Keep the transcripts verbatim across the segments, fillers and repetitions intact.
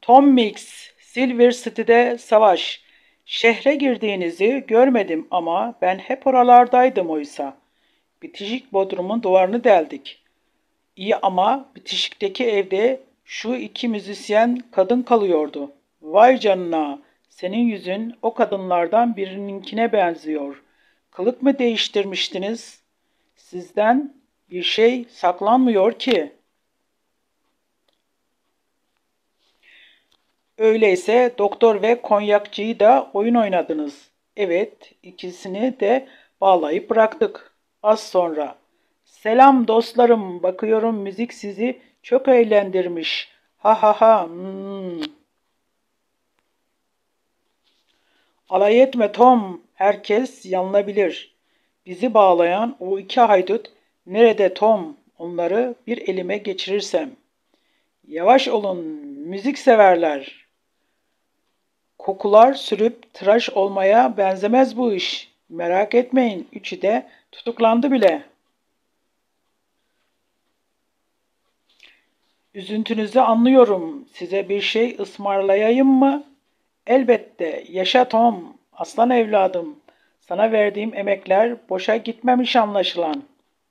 Tom Mix, Silver City'de savaş. Şehre girdiğinizi görmedim ama ben hep oralardaydım oysa. Bitişik bodrumun duvarını deldik. İyi ama bitişikteki evde şu iki müzisyen kadın kalıyordu. Vay canına, senin yüzün o kadınlardan birininkine benziyor. Kılık mı değiştirmiştiniz? Sizden bir şey saklanmıyor ki. Öyleyse doktor ve konyakçıyı da oyun oynadınız. Evet, ikisini de bağlayıp bıraktık. Az sonra. Selam dostlarım, bakıyorum müzik sizi çok eğlendirmiş. Ha ha ha. Hmm. Alay etme Tom, herkes yanılabilir. Bizi bağlayan o iki haydut nerede Tom? Onları bir elime geçirirsem. Yavaş olun, müzik severler. Kokular sürüp tıraş olmaya benzemez bu iş. Merak etmeyin, üçü de tutuklandı bile. Üzüntünüzü anlıyorum. Size bir şey ısmarlayayım mı? Elbette. Yaşa Tom, aslan evladım. Sana verdiğim emekler boşa gitmemiş anlaşılan.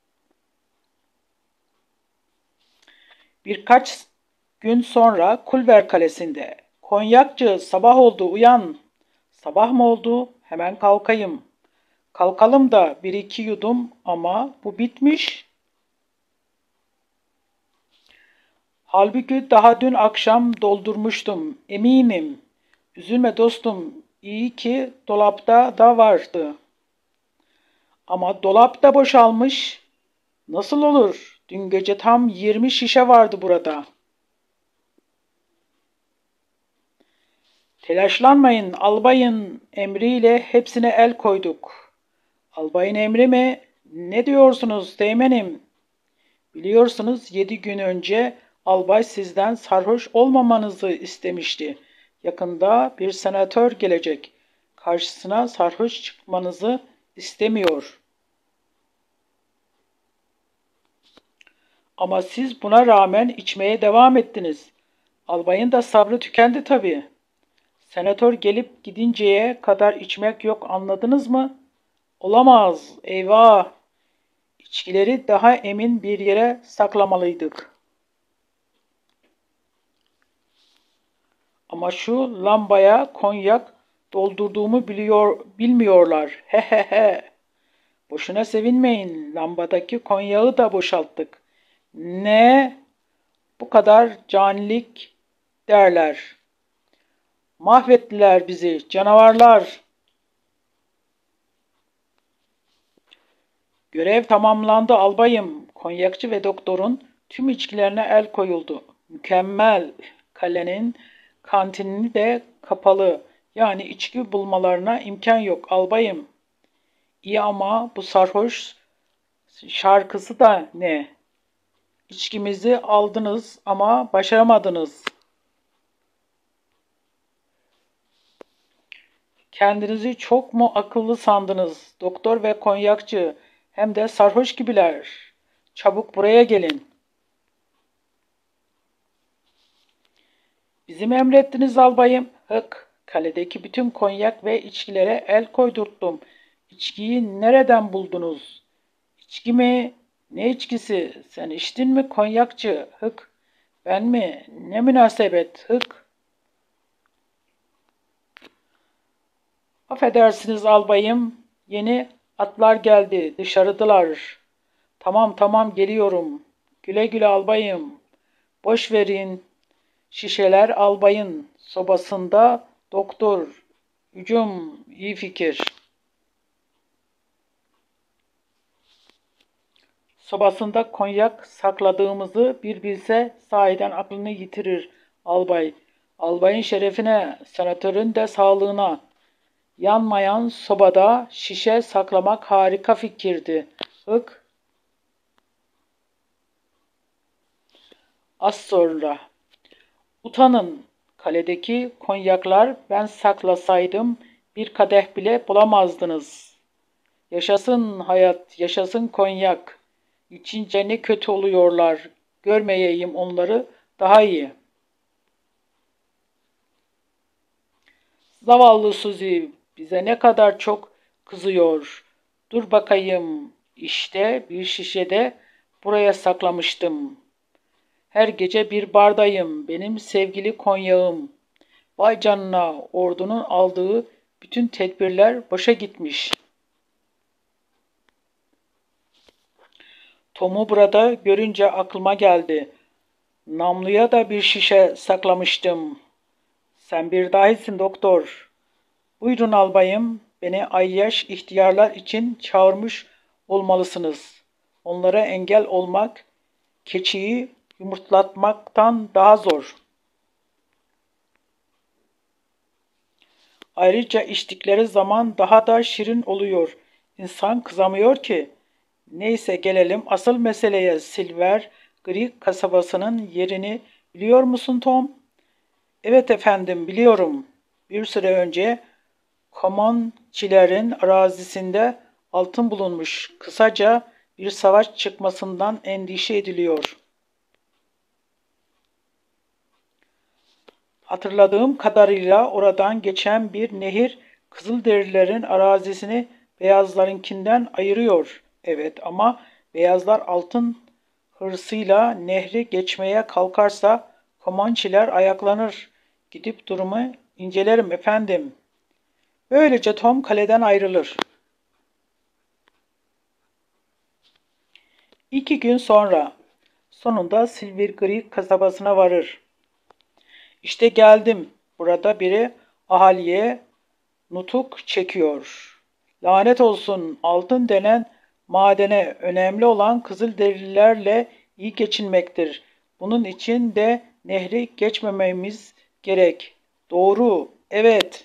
Birkaç gün sonra Kulver Kalesi'nde. Konyakçı, sabah oldu, uyan. Sabah mı oldu? Hemen kalkayım. Kalkalım da bir iki yudum ama bu bitmiş. Halbuki daha dün akşam doldurmuştum, eminim. Üzülme dostum, iyi ki dolapta da vardı. Ama dolap da boşalmış. Nasıl olur? Dün gece tam yirmi şişe vardı burada. Telaşlanmayın, albayın emriyle hepsine el koyduk. Albayın emri mi? Ne diyorsunuz teğmenim? Biliyorsunuz yedi gün önce albay sizden sarhoş olmamanızı istemişti. Yakında bir senatör gelecek. Karşısına sarhoş çıkmanızı istemiyor. Ama siz buna rağmen içmeye devam ettiniz. Albayın da sabrı tükendi tabii. Senatör gelip gidinceye kadar içmek yok, anladınız mı? Olamaz, eyvah! İçkileri daha emin bir yere saklamalıydık. Ama şu lambaya konyak doldurduğumu biliyor, bilmiyorlar. He he he. Boşuna sevinmeyin. Lambadaki konyağı da boşalttık. Ne? Bu kadar canilik derler. Mahvettiler bizi, canavarlar. Görev tamamlandı albayım. Konyakçı ve doktorun tüm içkilerine el koyuldu. Mükemmel. Kalenin kantinini de kapalı. Yani içki bulmalarına imkan yok albayım. İyi ama bu sarhoş şarkısı da ne? İçkimizi aldınız ama başaramadınız. Kendinizi çok mu akıllı sandınız? Doktor ve konyakçı hem de sarhoş gibiler. Çabuk buraya gelin. Bizim emrettiniz albayım. Hık, kaledeki bütün konyak ve içkilere el koydurttum. İçkiyi nereden buldunuz? İçki mi? Ne içkisi? Sen içtin mi konyakçı? Hık. Ben mi? Ne münasebet? Hık. Affedersiniz albayım. Yeni atlar geldi. Dışarıdılar. Tamam tamam geliyorum. Güle güle albayım. Boş verin. Şişeler albayın sobasında doktor. Hücum iyi fikir. Sobasında konyak sakladığımızı bir bilse sahiden aklını yitirir albay. Albayın şerefine, senatörün de sağlığına. Yanmayan sobada şişe saklamak harika fikirdi. Hık. Az sonra. Utanın, kaledeki konyaklar ben saklasaydım bir kadeh bile bulamazdınız. Yaşasın hayat, yaşasın konyak. İçince ne kötü oluyorlar. Görmeyeyim onları daha iyi. Zavallı Suzi bize ne kadar çok kızıyor. Dur bakayım, işte bir şişede buraya saklamıştım. Her gece bir bardayım, benim sevgili konyağım. Vay canına, ordunun aldığı bütün tedbirler boşa gitmiş. Tom'u burada görünce aklıma geldi. Namluya da bir şişe saklamıştım. Sen bir dahisin doktor. Buyurun albayım, beni ayyaş ihtiyarlar için çağırmış olmalısınız. Onlara engel olmak, keçiyi yumurtlatmaktan daha zor. Ayrıca içtikleri zaman daha da şirin oluyor. İnsan kızamıyor ki. Neyse gelelim asıl meseleye. Silver Creek kasabasının yerini biliyor musun Tom? Evet efendim biliyorum. Bir süre önce Comanche'lerin arazisinde altın bulunmuş. Kısaca bir savaş çıkmasından endişe ediliyor. Hatırladığım kadarıyla oradan geçen bir nehir Kızılderililerin arazisini beyazlarınkinden ayırıyor. Evet ama beyazlar altın hırsıyla nehri geçmeye kalkarsa Comanche'ler ayaklanır. Gidip durumu incelerim efendim. Böylece Tom kaleden ayrılır. İki gün sonra sonunda Silver Creek kasabasına varır. İşte geldim. Burada biri ahaliye nutuk çekiyor. Lanet olsun altın denen madene önemli olan Kızılderililerle iyi geçinmektir. Bunun için de nehri geçmememiz gerek. Doğru, evet.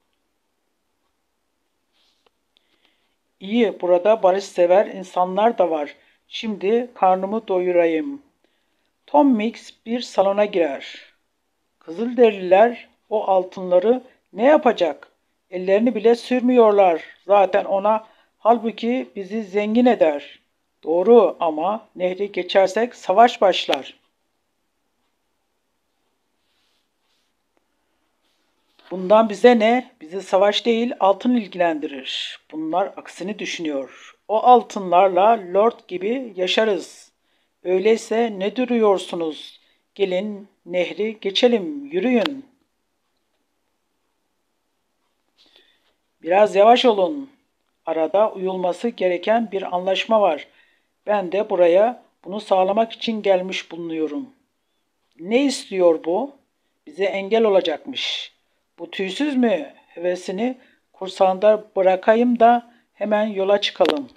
İyi, burada barışsever insanlar da var. Şimdi karnımı doyurayım. Tom Mix bir salona girer. Kızılderililer o altınları ne yapacak? Ellerini bile sürmüyorlar. Zaten ona halbuki bizi zengin eder. Doğru ama nehri geçersek savaş başlar. Bundan bize ne? Bizi savaş değil altın ilgilendirir. Bunlar aksini düşünüyor. O altınlarla lord gibi yaşarız. Öyleyse ne duruyorsunuz? Gelin nehri geçelim, yürüyün. Biraz yavaş olun. Arada uyulması gereken bir anlaşma var. Ben de buraya bunu sağlamak için gelmiş bulunuyorum. Ne istiyor bu? Bize engel olacakmış. Bu tüysüz mü? Hevesini kursağında bırakayım da hemen yola çıkalım.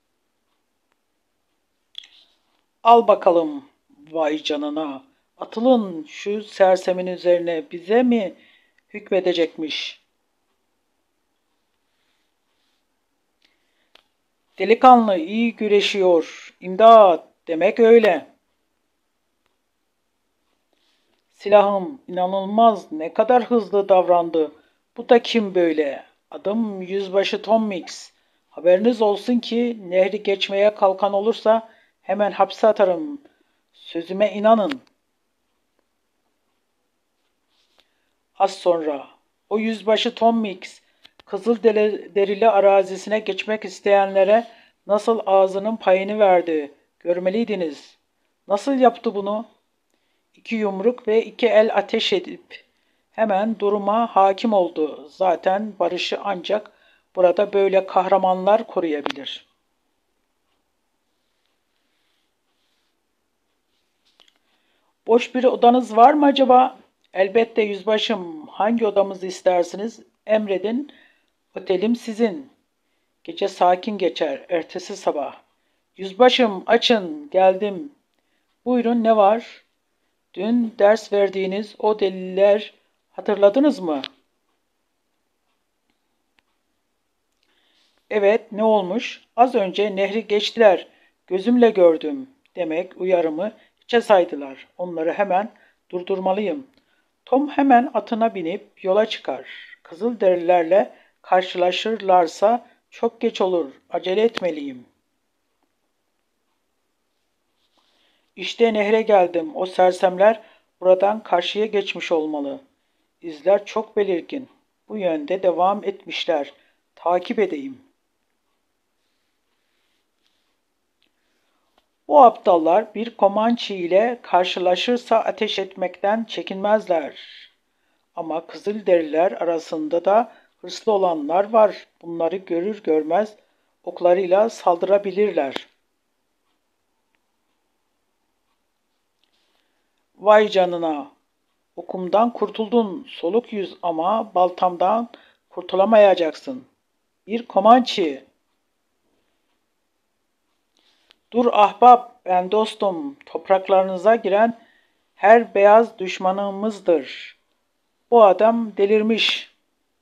Al bakalım. Vay canına. Atılın şu sersemin üzerine bize mi hükmedecekmiş? Delikanlı iyi güreşiyor. İmdat demek öyle. Silahım inanılmaz ne kadar hızlı davrandı. Bu da kim böyle? Adım Yüzbaşı Tom Mix. Haberiniz olsun ki nehri geçmeye kalkan olursa hemen hapse atarım. Sözüme inanın. Az sonra o yüzbaşı Tom Mix Kızılderili arazisine geçmek isteyenlere nasıl ağzının payını verdi. Görmeliydiniz. Nasıl yaptı bunu? İki yumruk ve iki el ateş edip hemen duruma hakim oldu. Zaten barışı ancak burada böyle kahramanlar koruyabilir. Boş bir odanız var mı acaba? Elbette yüzbaşım. Hangi odamızı istersiniz? Emredin. Otelim sizin. Gece sakin geçer. Ertesi sabah. Yüzbaşım açın. Geldim. Buyurun ne var? Dün ders verdiğiniz o deliller hatırladınız mı? Evet, ne olmuş? Az önce nehri geçtiler. Gözümle gördüm. Demek uyarımı hiçe saydılar. Onları hemen durdurmalıyım. Tom hemen atına binip yola çıkar. Kızılderililerle karşılaşırlarsa çok geç olur. Acele etmeliyim. İşte nehre geldim. O sersemler buradan karşıya geçmiş olmalı. İzler çok belirgin. Bu yönde devam etmişler. Takip edeyim. Bu aptallar bir Komançı ile karşılaşırsa ateş etmekten çekinmezler. Ama Kızılderililer arasında da hırslı olanlar var. Bunları görür görmez oklarıyla saldırabilirler. Vay canına! Okumdan kurtuldun soluk yüz ama baltamdan kurtulamayacaksın. Bir Komançı! Dur ahbap, ben dostum, topraklarınıza giren her beyaz düşmanımızdır. Bu adam delirmiş.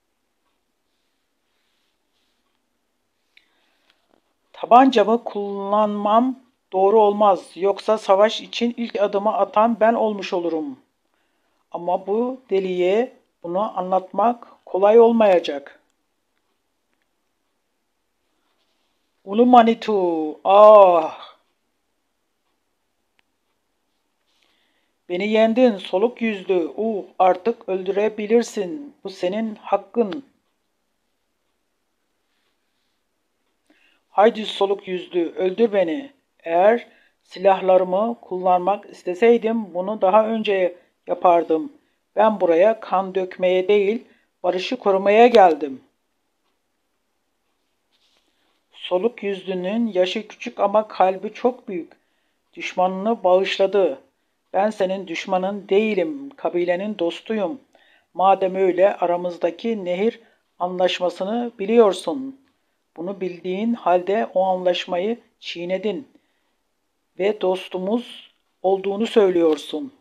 Tabancamı kullanmam doğru olmaz. Yoksa savaş için ilk adımı atan ben olmuş olurum. Ama bu deliye bunu anlatmak kolay olmayacak. Ulu Manitu, ah! Beni yendin soluk yüzlü, uh artık öldürebilirsin. Bu senin hakkın. Haydi soluk yüzlü, öldür beni. Eğer silahlarımı kullanmak isteseydim bunu daha önce yapardım. Ben buraya kan dökmeye değil, barışı korumaya geldim. Soluk yüzlünün yaşı küçük ama kalbi çok büyük. Düşmanını bağışladı. Ben senin düşmanın değilim, kabilenin dostuyum. Madem öyle aramızdaki nehir anlaşmasını biliyorsun. Bunu bildiğin halde o anlaşmayı çiğnedin ve dostumuz olduğunu söylüyorsun.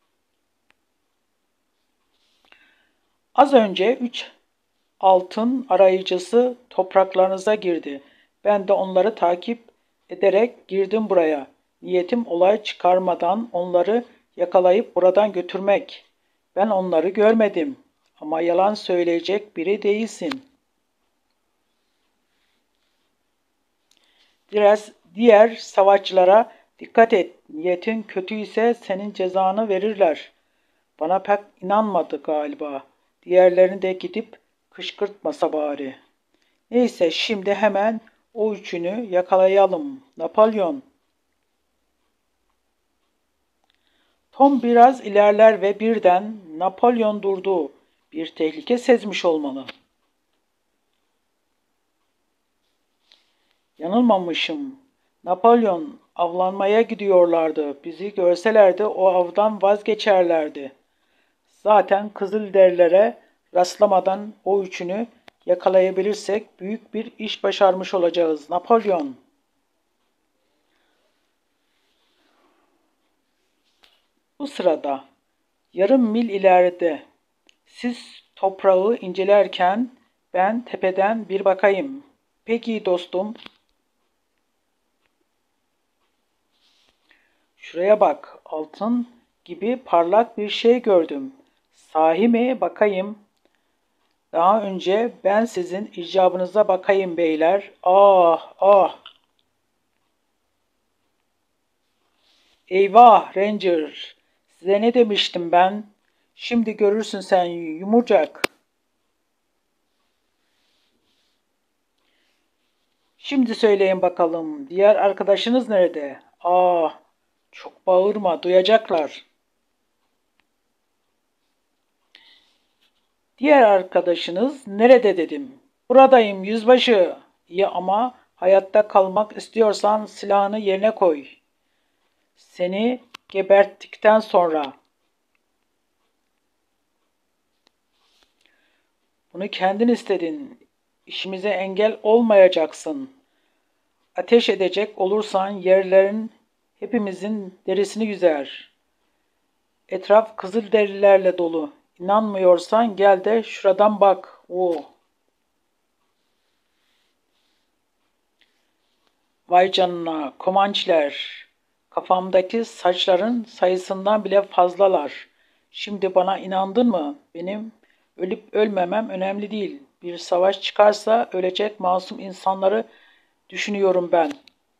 Az önce üç altın arayıcısı topraklarınıza girdi. Ben de onları takip ederek girdim buraya. Niyetim olay çıkarmadan onları yakalayıp buradan götürmek. Ben onları görmedim. Ama yalan söyleyecek biri değilsin. Biraz diğer savaşçılara dikkat et. Niyetin kötüyse senin cezanı verirler. Bana pek inanmadı galiba. Diğerlerini de gidip kışkırtmasa bari. Neyse şimdi hemen o üçünü yakalayalım. Napolyon. Tom biraz ilerler ve birden Napolyon durdu. Bir tehlike sezmiş olmalı. Yanılmamışım. Napolyon avlanmaya gidiyorlardı. Bizi görselerdi o avdan vazgeçerlerdi. Zaten Kızılderililere rastlamadan o üçünü yakalayabilirsek büyük bir iş başarmış olacağız. Napolyon. Bu sırada yarım mil ileride siz toprağı incelerken ben tepeden bir bakayım. Peki dostum. Şuraya bak, altın gibi parlak bir şey gördüm. Sahi mi? Bakayım. Daha önce ben sizin icabınıza bakayım beyler. Ah, ah. Eyvah Ranger. Size ne demiştim ben? Şimdi görürsün sen yumurcak. Şimdi söyleyin bakalım. Diğer arkadaşınız nerede? Ah, çok bağırma, duyacaklar. Diğer arkadaşınız nerede dedim. Buradayım yüzbaşı. İyi ama hayatta kalmak istiyorsan silahını yerine koy. Seni geberttikten sonra. Bunu kendin istedin. İşimize engel olmayacaksın. Ateş edecek olursan yerlerin hepimizin derisini yüzer. Etraf Kızılderililerle dolu. İnanmıyorsan gel de şuradan bak. Oh. Vay canına, Komançiler. Kafamdaki saçların sayısından bile fazlalar. Şimdi bana inandın mı? Benim ölüp ölmemem önemli değil. Bir savaş çıkarsa ölecek masum insanları düşünüyorum ben.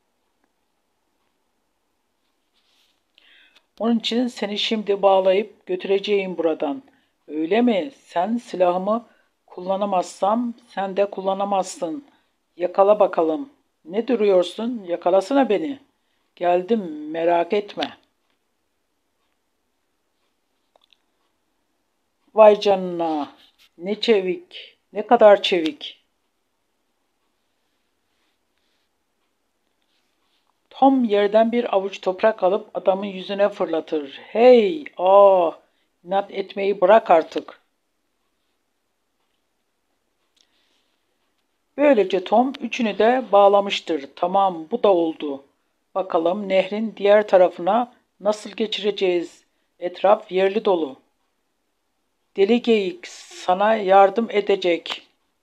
Onun için seni şimdi bağlayıp götüreceğim buradan. Öyle mi? Sen silahımı Kullanamazsam sen de kullanamazsın. Yakala bakalım. Ne duruyorsun? Yakalasana beni. Geldim, merak etme. Vay canına. Ne çevik. Ne kadar çevik. Tom yerden bir avuç toprak alıp adamın yüzüne fırlatır. Hey, aa, inat etmeyi bırak artık. Böylece Tom üçünü de bağlamıştır. Tamam, bu da oldu. Bakalım nehrin diğer tarafına nasıl geçireceğiz? Etraf yerli dolu. Deli geyik sana yardım edecek.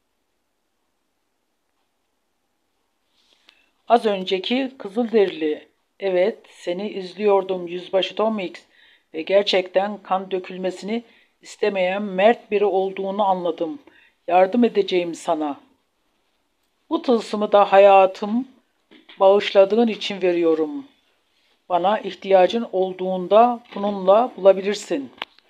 Az önceki Kızılderili. Evet, seni izliyordum Yüzbaşı Tom Mix ve gerçekten kan dökülmesini istemeyen mert biri olduğunu anladım. Yardım edeceğim sana. Bu tılsımı da hayatım bağışladığın için veriyorum. Bana ihtiyacın olduğunda bununla bulabilirsin.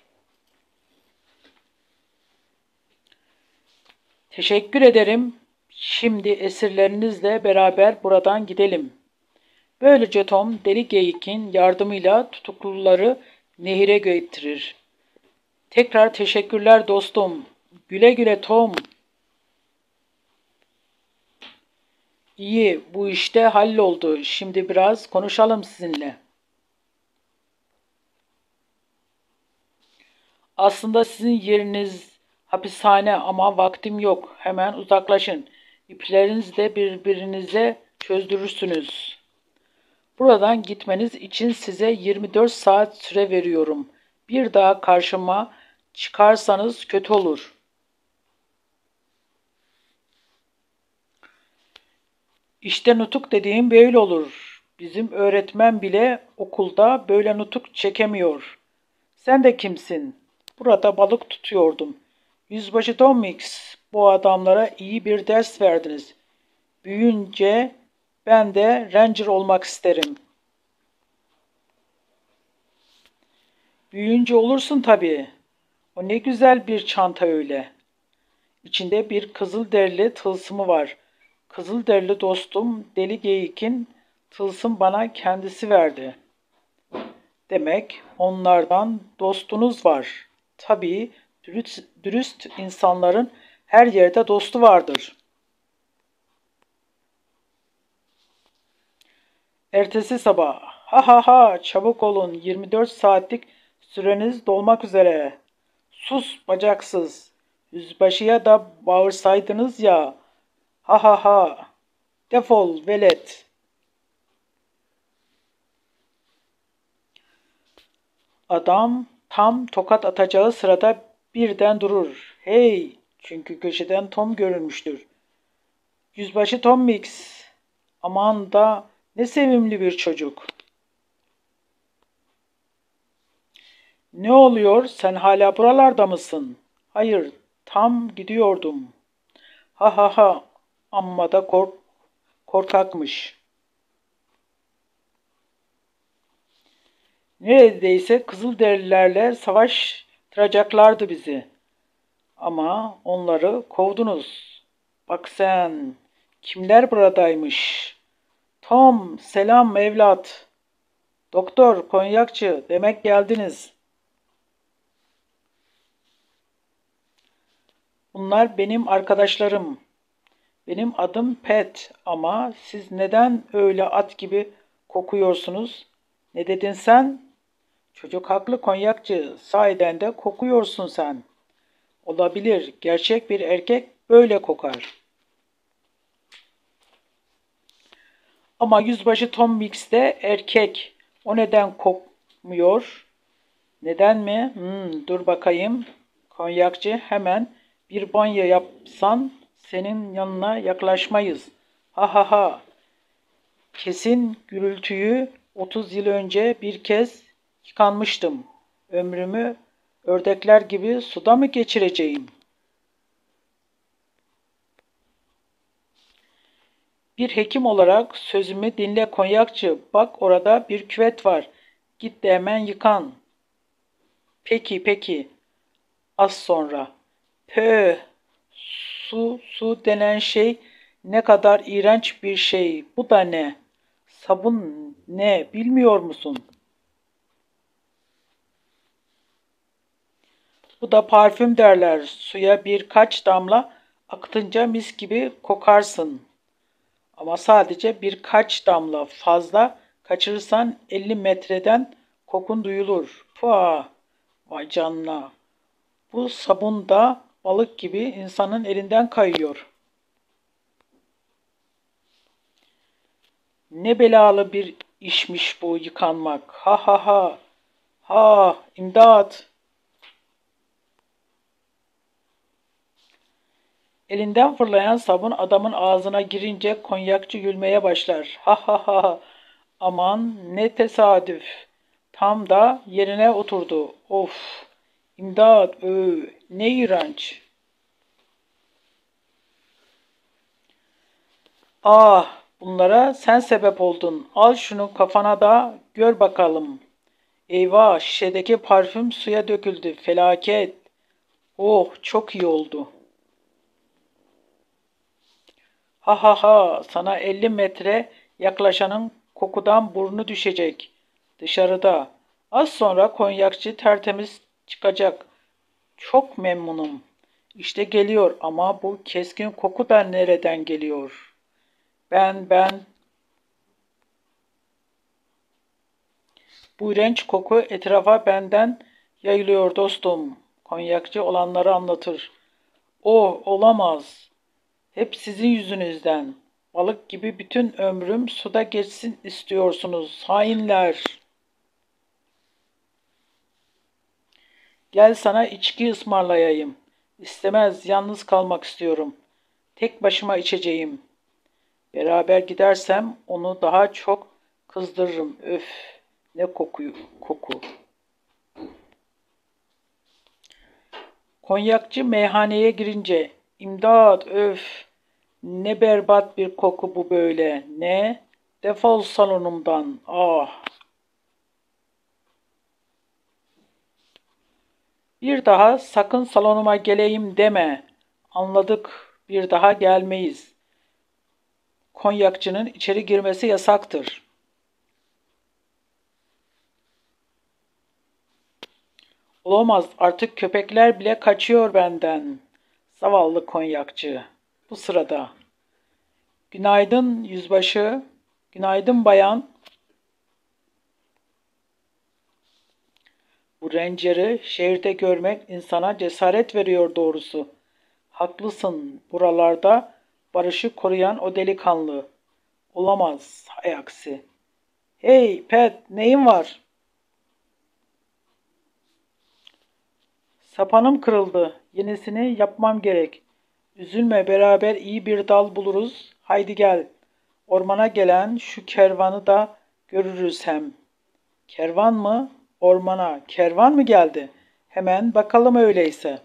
Teşekkür ederim. Şimdi esirlerinizle beraber buradan gidelim. Böylece Tom Deli Geyik'in yardımıyla tutukluları nehire getirir. Tekrar teşekkürler dostum. Güle güle Tom. İyi, bu işte halloldu. Şimdi biraz konuşalım sizinle. Aslında sizin yeriniz hapishane ama vaktim yok. Hemen uzaklaşın. İplerinizi de birbirinize çözdürürsünüz. Buradan gitmeniz için size yirmi dört saat süre veriyorum. Bir daha karşıma çıkarsanız kötü olur. İşte nutuk dediğim böyle olur. Bizim öğretmen bile okulda böyle nutuk çekemiyor. Sen de kimsin? Burada balık tutuyordum. Yüzbaşı Tom Mix, bu adamlara iyi bir ders verdiniz. Büyüyünce ben de Ranger olmak isterim. Büyüyünce olursun tabii. O ne güzel bir çanta öyle. İçinde bir kızılderili tılsımı var. Kızılderili dostum Deli Geyik'in tılsım bana kendisi verdi. Demek onlardan dostunuz var. Tabii dürüst, dürüst insanların her yerde dostu vardır. Ertesi sabah, ha ha ha, çabuk olun, yirmi dört saatlik süreniz dolmak üzere. Sus bacaksız, yüzbaşıya da bağırsaydınız ya, ha ha ha, defol velet. Adam tam tokat atacağı sırada birden durur. Hey, çünkü köşeden Tom görünmüştür. Yüzbaşı Tom Mix, aman da ne sevimli bir çocuk. Ne oluyor? Sen hala buralarda mısın? Hayır, tam gidiyordum. Ha ha ha, amma da kork korkakmış. Neredeyse Kızılderililerle savaştıracaklardı bizi. Ama onları kovdunuz. Bak sen, kimler buradaymış? Tom, selam evlat. Doktor, konyakçı, demek geldiniz. Bunlar benim arkadaşlarım. Benim adım Pet ama siz neden öyle at gibi kokuyorsunuz? Ne dedin sen? Çocuk haklı konyakçı. Sahiden de kokuyorsun sen. Olabilir. Gerçek bir erkek böyle kokar. Ama yüzbaşı Tom Mix de erkek. O neden kokmuyor? Neden mi? Hmm, dur bakayım. Konyakçı hemen bir banyo yapsan senin yanına yaklaşmayız. Ha ha ha. Kesin gürültüyü otuz yıl önce bir kez yıkanmıştım. Ömrümü ördekler gibi suda mı geçireceğim? Bir hekim olarak sözümü dinle konyakçı. Bak orada bir küvet var. Git de hemen yıkan. Peki peki. Az sonra. Pöh. Su, su denen şey ne kadar iğrenç bir şey. Bu da ne? Sabun ne bilmiyor musun? Bu da parfüm derler. Suya birkaç damla akıtınca mis gibi kokarsın. Ama sadece birkaç damla fazla kaçırırsan elli metreden kokun duyulur. Puh, vay canına. Bu sabun da balık gibi insanın elinden kayıyor. Ne belalı bir işmiş bu yıkanmak. Ha ha ha. Ha, imdat. Elinden fırlayan sabun adamın ağzına girince konyakçı gülmeye başlar. Ha ha ha. Aman ne tesadüf. Tam da yerine oturdu. Of. İmdat. Ö, ne iğrenç. Ah, bunlara sen sebep oldun. Al şunu kafana da gör bakalım. Eyvah, şişedeki parfüm suya döküldü. Felaket. Oh, çok iyi oldu. Ha ha ha, sana elli metre yaklaşanın kokudan burnu düşecek. Dışarıda. Az sonra konyakçı tertemiz çıkacak. Çok memnunum. İşte geliyor ama bu keskin koku da nereden geliyor? Ben, ben, bu iğrenç koku etrafa benden yayılıyor dostum. Konyakçı olanları anlatır. O olamaz. Hep sizin yüzünüzden. Balık gibi bütün ömrüm suda geçsin istiyorsunuz. Hainler. Gel sana içki ısmarlayayım. İstemez, yalnız kalmak istiyorum. Tek başıma içeceğim. Beraber gidersem onu daha çok kızdırırım. Öf, ne kokuyor, koku. Konyakçı meyhaneye girince, imdat, öf, ne berbat bir koku bu böyle. Ne? Defol salonumdan. Ah. Bir daha sakın salonuma geleyim deme. Anladık. Bir daha gelmeyiz. Konyakçının içeri girmesi yasaktır. Olamaz. Artık köpekler bile kaçıyor benden. Zavallı konyakçı. Bu sırada. Günaydın yüzbaşı. Günaydın bayan. Bu Ranger'ı şehirde görmek insana cesaret veriyor doğrusu. Haklısın. Buralarda barışı koruyan o delikanlı. Olamaz. Hay aksi. Hey Pat, neyin var? Sapanım kırıldı. Yenisini yapmam gerek. Üzülme, beraber iyi bir dal buluruz. Haydi gel. Ormana gelen şu kervanı da görürüz hem. Kervan mı? Ormana. Kervan mı geldi? Hemen bakalım öyleyse.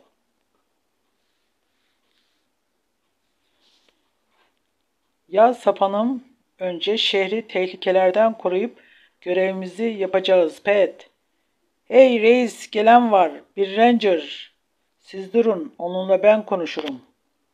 Ya sapanım, önce şehri tehlikelerden koruyup görevimizi yapacağız Pet. Hey reis, gelen var. Bir ranger. Siz durun, onunla ben konuşurum.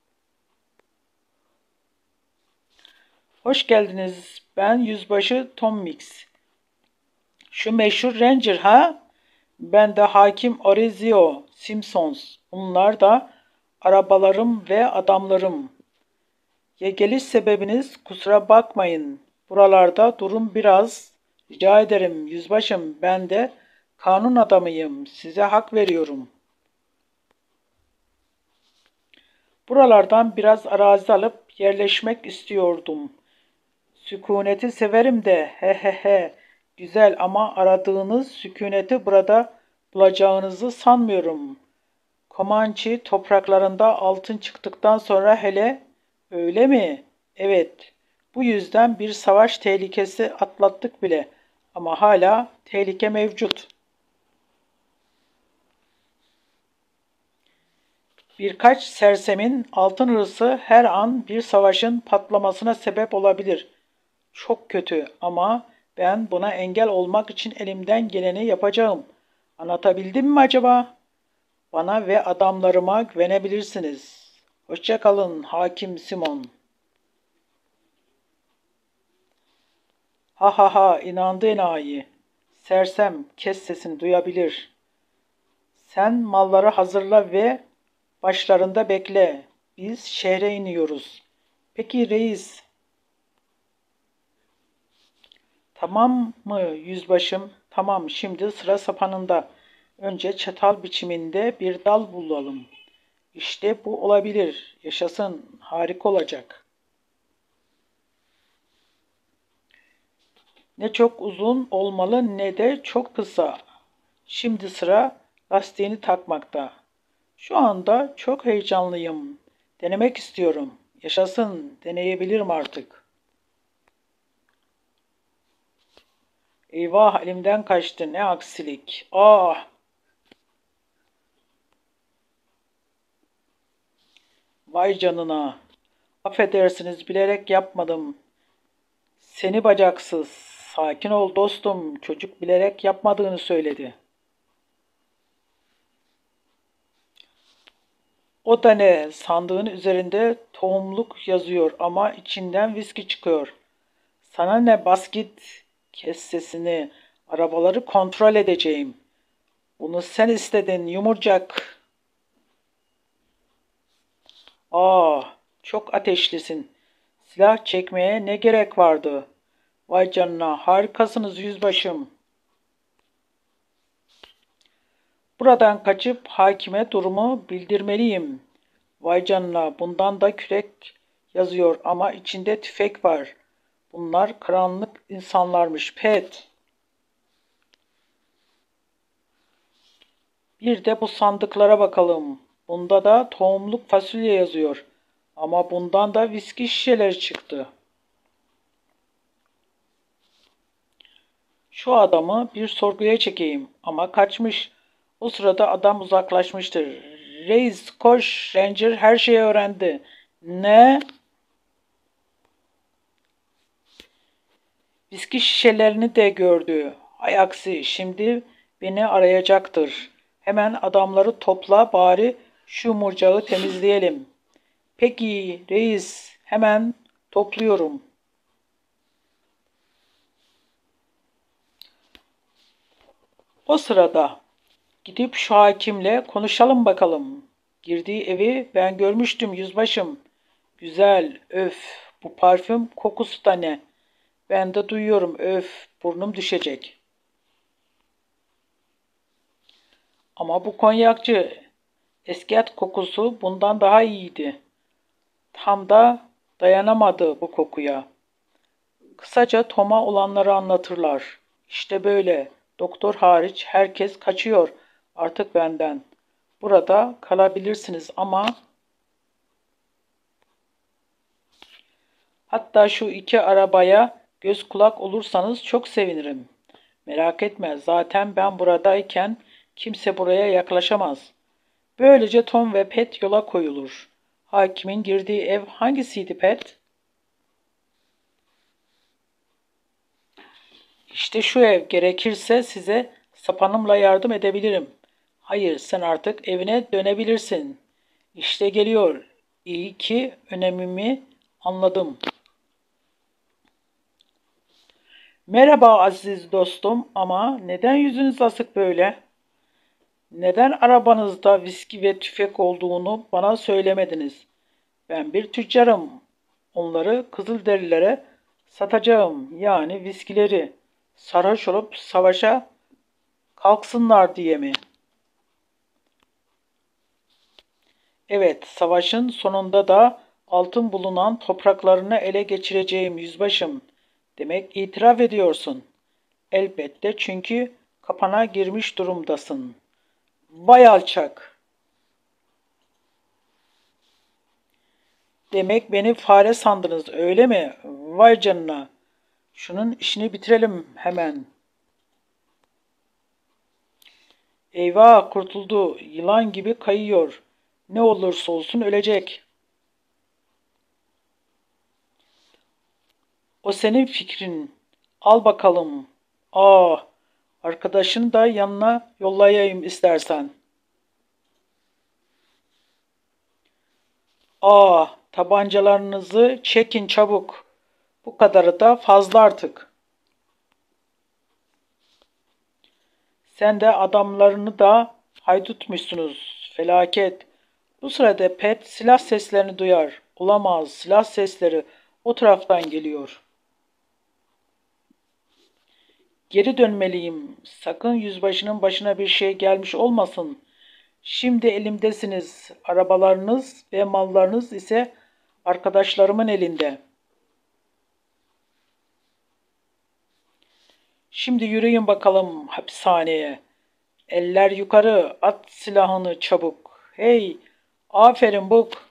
Hoş geldiniz. Ben yüzbaşı Tom Mix. Şu meşhur ranger ha? Ben de hakim Orizio Simpsons. Bunlar da arabalarım ve adamlarım. Ya geliş sebebiniz, kusura bakmayın. Buralarda durum biraz. Rica ederim yüzbaşım, ben de kanun adamıyım. Size hak veriyorum. Buralardan biraz arazi alıp yerleşmek istiyordum. Sükuneti severim de he he he. Güzel ama aradığınız sükuneti burada bulacağınızı sanmıyorum. Comanche topraklarında altın çıktıktan sonra hele öyle mi? Evet. Bu yüzden bir savaş tehlikesi atlattık bile. Ama hala tehlike mevcut. Birkaç sersemin altın hırsı her an bir savaşın patlamasına sebep olabilir. Çok kötü ama ben buna engel olmak için elimden geleni yapacağım. Anlatabildim mi acaba? Bana ve adamlarıma güvenebilirsiniz. Hoşça kalın Hakim Simon. Ha ha ha, inandı enayi. Sersem, kes sesini, duyabilir. Sen malları hazırla ve başlarında bekle. Biz şehre iniyoruz. Peki reis, tamam mı yüzbaşım? Tamam, şimdi sıra sapanında. Önce çatal biçiminde bir dal bulalım. İşte bu olabilir. Yaşasın, harika olacak. Ne çok uzun olmalı ne de çok kısa. Şimdi sıra lastiğini takmakta. Şu anda çok heyecanlıyım. Denemek istiyorum. Yaşasın, deneyebilirim artık. Eyvah, elimden kaçtı. Ne aksilik. Ah, vay canına. Affedersiniz, bilerek yapmadım. Seni bacaksız. Sakin ol dostum. Çocuk bilerek yapmadığını söyledi. O da ne? Sandığın üzerinde tohumluk yazıyor ama içinden viski çıkıyor. Sana ne, bas git. Kes sesini. Arabaları kontrol edeceğim. Bunu sen istedin yumurcak. Aa, çok ateşlisin. Silah çekmeye ne gerek vardı? Vay canına, harikasınız yüzbaşım. Buradan kaçıp hakime durumu bildirmeliyim. Vay canına, bundan da kürek yazıyor ama içinde tüfek var. Bunlar karanlık insanlarmış Pet. Bir de bu sandıklara bakalım. Bunda da tohumluk fasulye yazıyor. Ama bundan da viski şişeleri çıktı. Şu adamı bir sorguya çekeyim ama kaçmış. O sırada adam uzaklaşmıştır. Reis koş, Ranger her şeyi öğrendi. Ne? Viski şişelerini de gördü. Hay aksi, şimdi beni arayacaktır. Hemen adamları topla bari şu murcağı temizleyelim. Peki reis, hemen topluyorum. O sırada gidip şu hakimle konuşalım bakalım. Girdiği evi ben görmüştüm yüzbaşım. Güzel, öf, bu parfüm kokusu da ne? Ben de duyuyorum, öf, burnum düşecek. Ama bu konyakçı, eskiyat kokusu bundan daha iyiydi. Tam da dayanamadı bu kokuya. Kısaca Tom'a olanları anlatırlar. İşte böyle, doktor hariç herkes kaçıyor artık benden. Burada kalabilirsiniz ama hatta şu iki arabaya göz kulak olursanız çok sevinirim. Merak etme, zaten ben buradayken kimse buraya yaklaşamaz. Böylece Tom ve Pet yola koyulur. Hakimin girdiği ev hangisiydi Pet? İşte şu ev, gerekirse size sapanımla yardım edebilirim. Hayır, sen artık evine dönebilirsin. İşte geliyor. İyi ki önemimi anladım. Merhaba aziz dostum, ama neden yüzünüz asık böyle? Neden arabanızda viski ve tüfek olduğunu bana söylemediniz? Ben bir tüccarım. Onları Kızılderililere satacağım, yani viskileri. Sarhoş olup savaşa kalksınlar diye mi? Evet, savaşın sonunda da altın bulunan topraklarını ele geçireceğim yüzbaşım. Demek itiraf ediyorsun. Elbette, çünkü kapana girmiş durumdasın. Vay alçak! Demek beni fare sandınız, öyle mi? Vay canına! Şunun işini bitirelim hemen. Eyvah, kurtuldu. Yılan gibi kayıyor. Ne olursa olsun ölecek. O senin fikrin. Al bakalım. Ah, arkadaşını da yanına yollayayım istersen. Ah, tabancalarınızı çekin çabuk. Bu kadarı da fazla artık. Sen de adamlarını da haydutmuşsunuz. Felaket. Bu sırada Pet silah seslerini duyar. Olamaz, silah sesleri o taraftan geliyor. Geri dönmeliyim. Sakın yüzbaşının başına bir şey gelmiş olmasın. Şimdi elimdesiniz. Arabalarınız ve mallarınız ise arkadaşlarımın elinde. Şimdi yürüyün bakalım hapishaneye. Eller yukarı, at silahını çabuk. Hey, aferin Buk.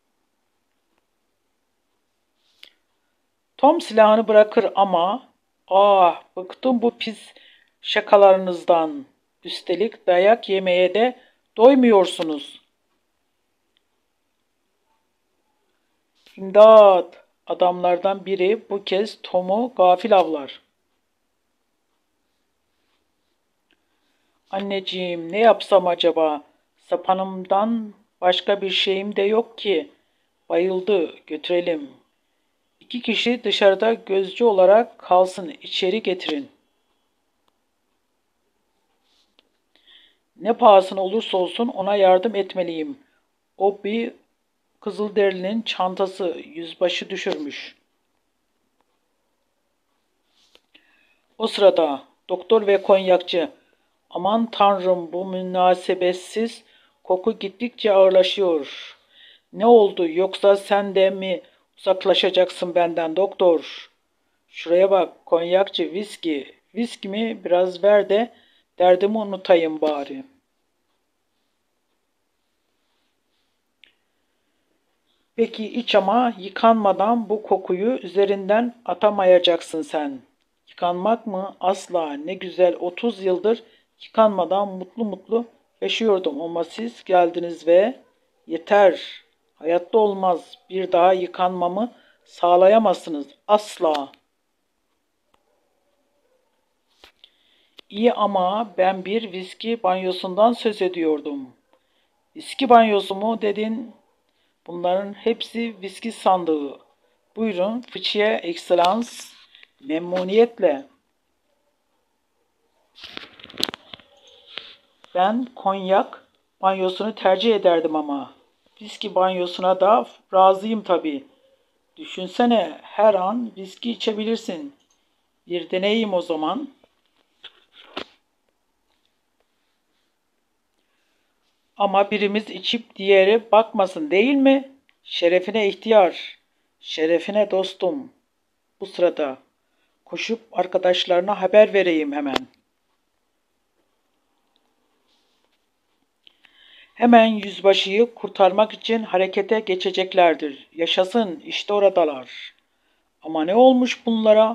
Tom silahını bırakır ama, ah, bıktım bu pis şakalarınızdan. Üstelik dayak yemeye de doymuyorsunuz. İmdat! Adamlardan biri bu kez Tom'u gafil avlar. Anneciğim, ne yapsam acaba? Sapanımdan başka bir şeyim de yok ki. Bayıldı, götürelim. İki kişi dışarıda gözcü olarak kalsın, içeri getirin. Ne pahasına olursa olsun ona yardım etmeliyim. O bir Kızılderili'nin çantası, yüzbaşı düşürmüş. O sırada doktor ve konyakçı, aman tanrım bu münasebetsiz koku gittikçe ağırlaşıyor. Ne oldu yoksa sen de mi uzaklaşacaksın benden doktor? Şuraya bak konyakçı viski, viski mi biraz ver de derdimi unutayım bari. Peki iç ama yıkanmadan bu kokuyu üzerinden atamayacaksın sen. Yıkanmak mı? Asla. Ne güzel otuz yıldır yıkanmadan mutlu mutlu yaşıyordum ama siz geldiniz ve yeter. Hayatta olmaz. Bir daha yıkanmamı sağlayamazsınız. Asla. İyi ama ben bir viski banyosundan söz ediyordum. Viski banyosu mu dedin? Bunların hepsi viski sandığı. Buyurun fıçıya ekselans. Memnuniyetle. Ben konyak banyosunu tercih ederdim ama. Viski banyosuna da razıyım tabii. Düşünsene her an viski içebilirsin. Bir deneyim o zaman. Ama birimiz içip diğeri bakmasın değil mi? Şerefine ihtiyar. Şerefine dostum. Bu sırada koşup arkadaşlarına haber vereyim hemen. Hemen yüzbaşıyı kurtarmak için harekete geçeceklerdir. Yaşasın, işte oradalar. Ama ne olmuş bunlara?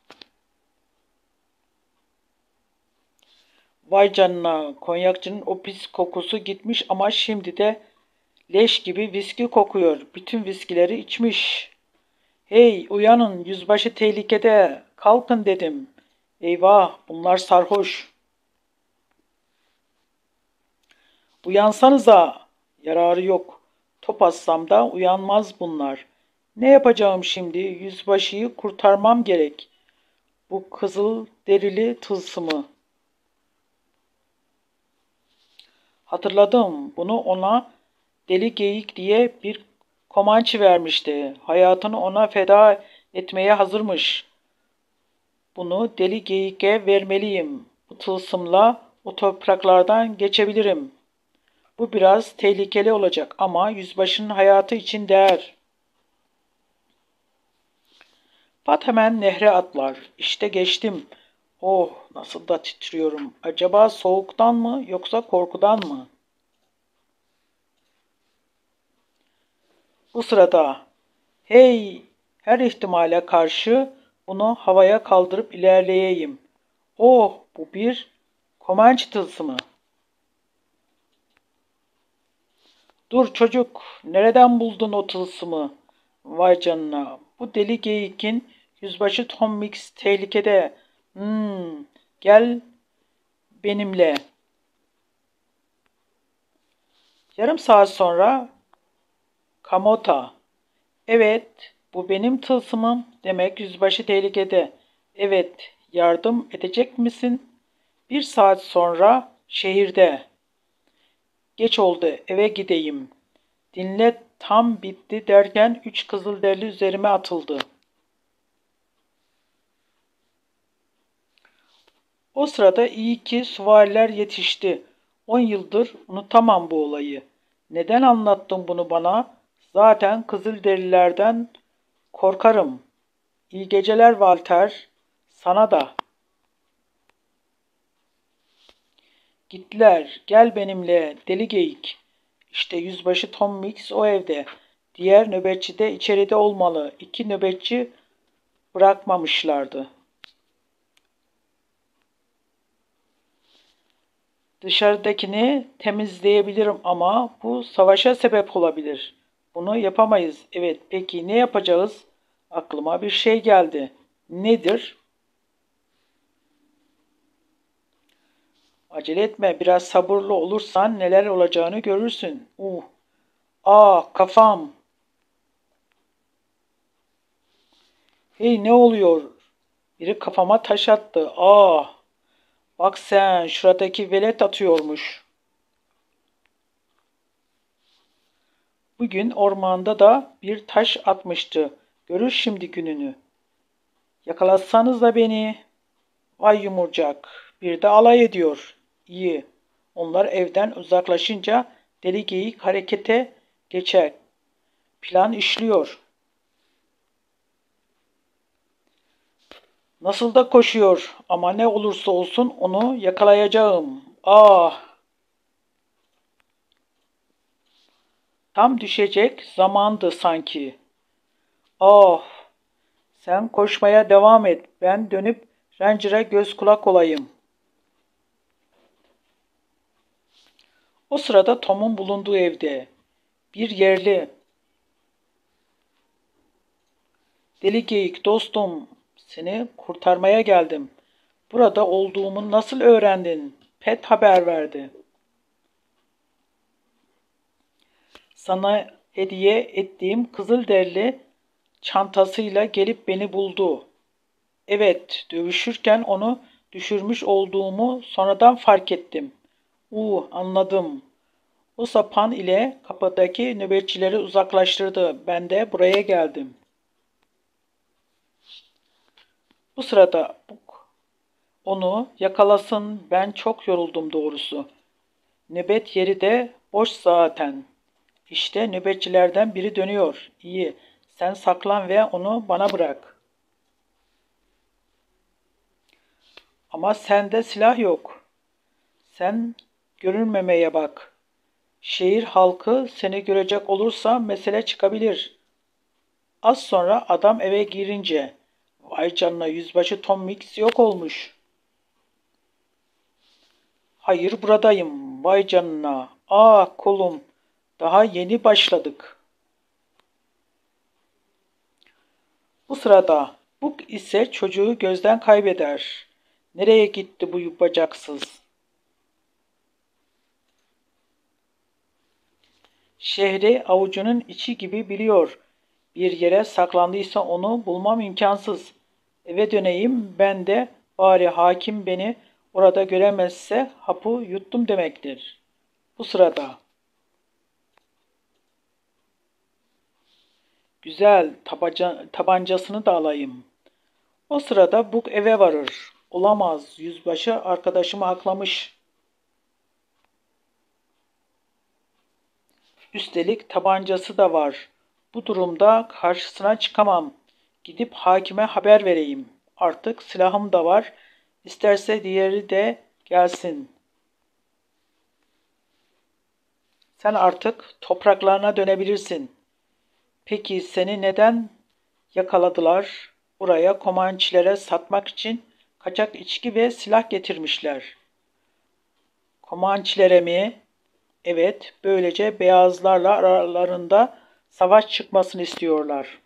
Vay canına, konyakçının o pis kokusu gitmiş ama şimdi de leş gibi viski kokuyor. Bütün viskileri içmiş. Hey, uyanın, yüzbaşı tehlikede. Kalkın dedim. Eyvah, bunlar sarhoş. Uyansanıza. Yararı yok. Top atsam da uyanmaz bunlar. Ne yapacağım şimdi? Yüzbaşıyı kurtarmam gerek. Bu kızıl derili tılsımı. Hatırladım. Bunu ona deli geyik diye bir Komançı vermişti. Hayatını ona feda etmeye hazırmış. Bunu deli geyike vermeliyim. Bu tılsımla o topraklardan geçebilirim. Bu biraz tehlikeli olacak ama yüzbaşının hayatı için değer. Pat hemen nehre atlar. İşte geçtim. Oh, nasıl da titriyorum. Acaba soğuktan mı yoksa korkudan mı? Bu sırada, hey, her ihtimale karşı bunu havaya kaldırıp ilerleyeyim. Oh, bu bir Komanç tılsımı. Dur çocuk, nereden buldun o tılsımı? Vay canına, bu deli geyikin yüzbaşı Tom Mix tehlikede. Hmm, gel benimle. Yarım saat sonra Kamota. Evet, bu benim tılsımım. Demek yüzbaşı tehlikede. Evet, yardım edecek misin? Bir saat sonra şehirde. Geç oldu, eve gideyim. Dinle tam bitti derken üç kızılderili üzerime atıldı. O sırada iyi ki süvariler yetişti. On yıldır unutamam bu olayı. Neden anlattın bunu bana? Zaten kızılderililerden korkarım. İyi geceler Walter. Sana da. Gittiler. Gel benimle deli geyik. İşte yüzbaşı Tom Mix o evde. Diğer nöbetçi de içeride olmalı. İki nöbetçi bırakmamışlardı. Dışarıdakini temizleyebilirim ama bu savaşa sebep olabilir. Bunu yapamayız. Evet, peki ne yapacağız? Aklıma bir şey geldi. Nedir? Acele etme, biraz sabırlı olursan neler olacağını görürsün. Uh, aa kafam. Hey ne oluyor? Biri kafama taş attı. Aa, bak sen şuradaki velet atıyormuş. Bugün ormanda da bir taş atmıştı. Görür şimdi gününü. Yakalatsanız da beni. Vay yumurcak. Bir de alay ediyor. İyi. Onlar evden uzaklaşınca deli geyik harekete geçer. Plan işliyor. Nasıl da koşuyor ama ne olursa olsun onu yakalayacağım. Ah! Tam düşecek zamandı sanki. Ah! Sen koşmaya devam et. Ben dönüp Ranger'a göz kulak olayım. O sırada Tom'un bulunduğu evde bir yerli. Deli geyik dostum, seni kurtarmaya geldim. Burada olduğumu nasıl öğrendin? Pet haber verdi. Sana hediye ettiğim kızılderili çantasıyla gelip beni buldu. Evet, dövüşürken onu düşürmüş olduğumu sonradan fark ettim. Uh, anladım. O sapan ile kapıdaki nöbetçileri uzaklaştırdı. Ben de buraya geldim. Bu sırada Buk onu yakalasın. Ben çok yoruldum doğrusu. Nöbet yeri de boş zaten. İşte nöbetçilerden biri dönüyor. İyi. Sen saklan ve onu bana bırak. Ama sende silah yok. Sen görünmemeye bak. Şehir halkı seni görecek olursa mesele çıkabilir. Az sonra adam eve girince, vay canına yüzbaşı Tom Mix yok olmuş. Hayır buradayım, vay canına. Aa kolum, daha yeni başladık. Bu sırada Buk ise çocuğu gözden kaybeder. Nereye gitti bu bacaksız? Şehri avucunun içi gibi biliyor. Bir yere saklandıysa onu bulmam imkansız. Eve döneyim ben de bari hakim beni orada göremezse hapı yuttum demektir. Bu sırada güzel tabaca, tabancasını da alayım. O sırada Buk eve varır. Olamaz, yüzbaşı arkadaşımı haklamış. Üstelik tabancası da var. Bu durumda karşısına çıkamam. Gidip hakime haber vereyim. Artık silahım da var. İsterse diğeri de gelsin. Sen artık topraklarına dönebilirsin. Peki seni neden yakaladılar? Buraya Komançilere satmak için kaçak içki ve silah getirmişler. Komançilere mi? Evet, böylece beyazlarla aralarında savaş çıkmasını istiyorlar.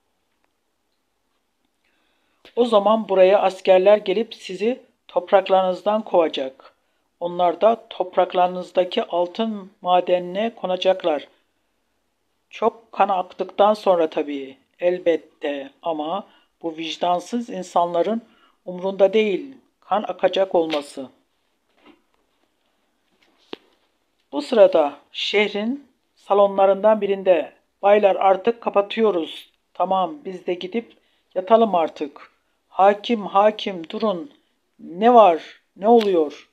O zaman buraya askerler gelip sizi topraklarınızdan kovacak. Onlar da topraklarınızdaki altın madenine konacaklar. Çok kan aktıktan sonra tabii, elbette ama bu vicdansız insanların umrunda değil, kan akacak olması. Bu sırada şehrin salonlarından birinde, "Baylar artık kapatıyoruz. Tamam, biz de gidip yatalım artık. Hakim, hakim, durun. Ne var? Ne oluyor?"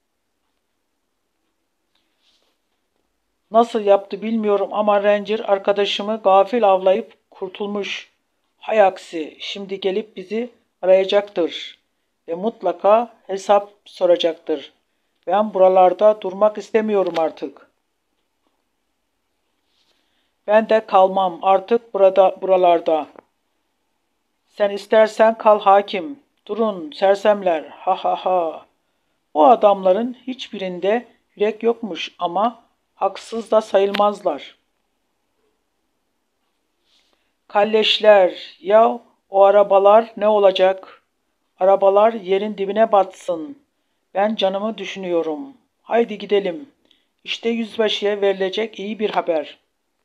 Nasıl yaptı bilmiyorum ama Ranger arkadaşımı gafil avlayıp kurtulmuş. Hay aksi, şimdi gelip bizi arayacaktır ve mutlaka hesap soracaktır. Ben buralarda durmak istemiyorum artık. Ben de kalmam artık burada buralarda. Sen istersen kal hakim. Durun sersemler. Ha ha ha. O adamların hiçbirinde yürek yokmuş ama haksız da sayılmazlar. Kalleşler, ya o arabalar ne olacak? Arabalar yerin dibine batsın. Ben canımı düşünüyorum. Haydi gidelim. İşte yüzbaşıya verilecek iyi bir haber.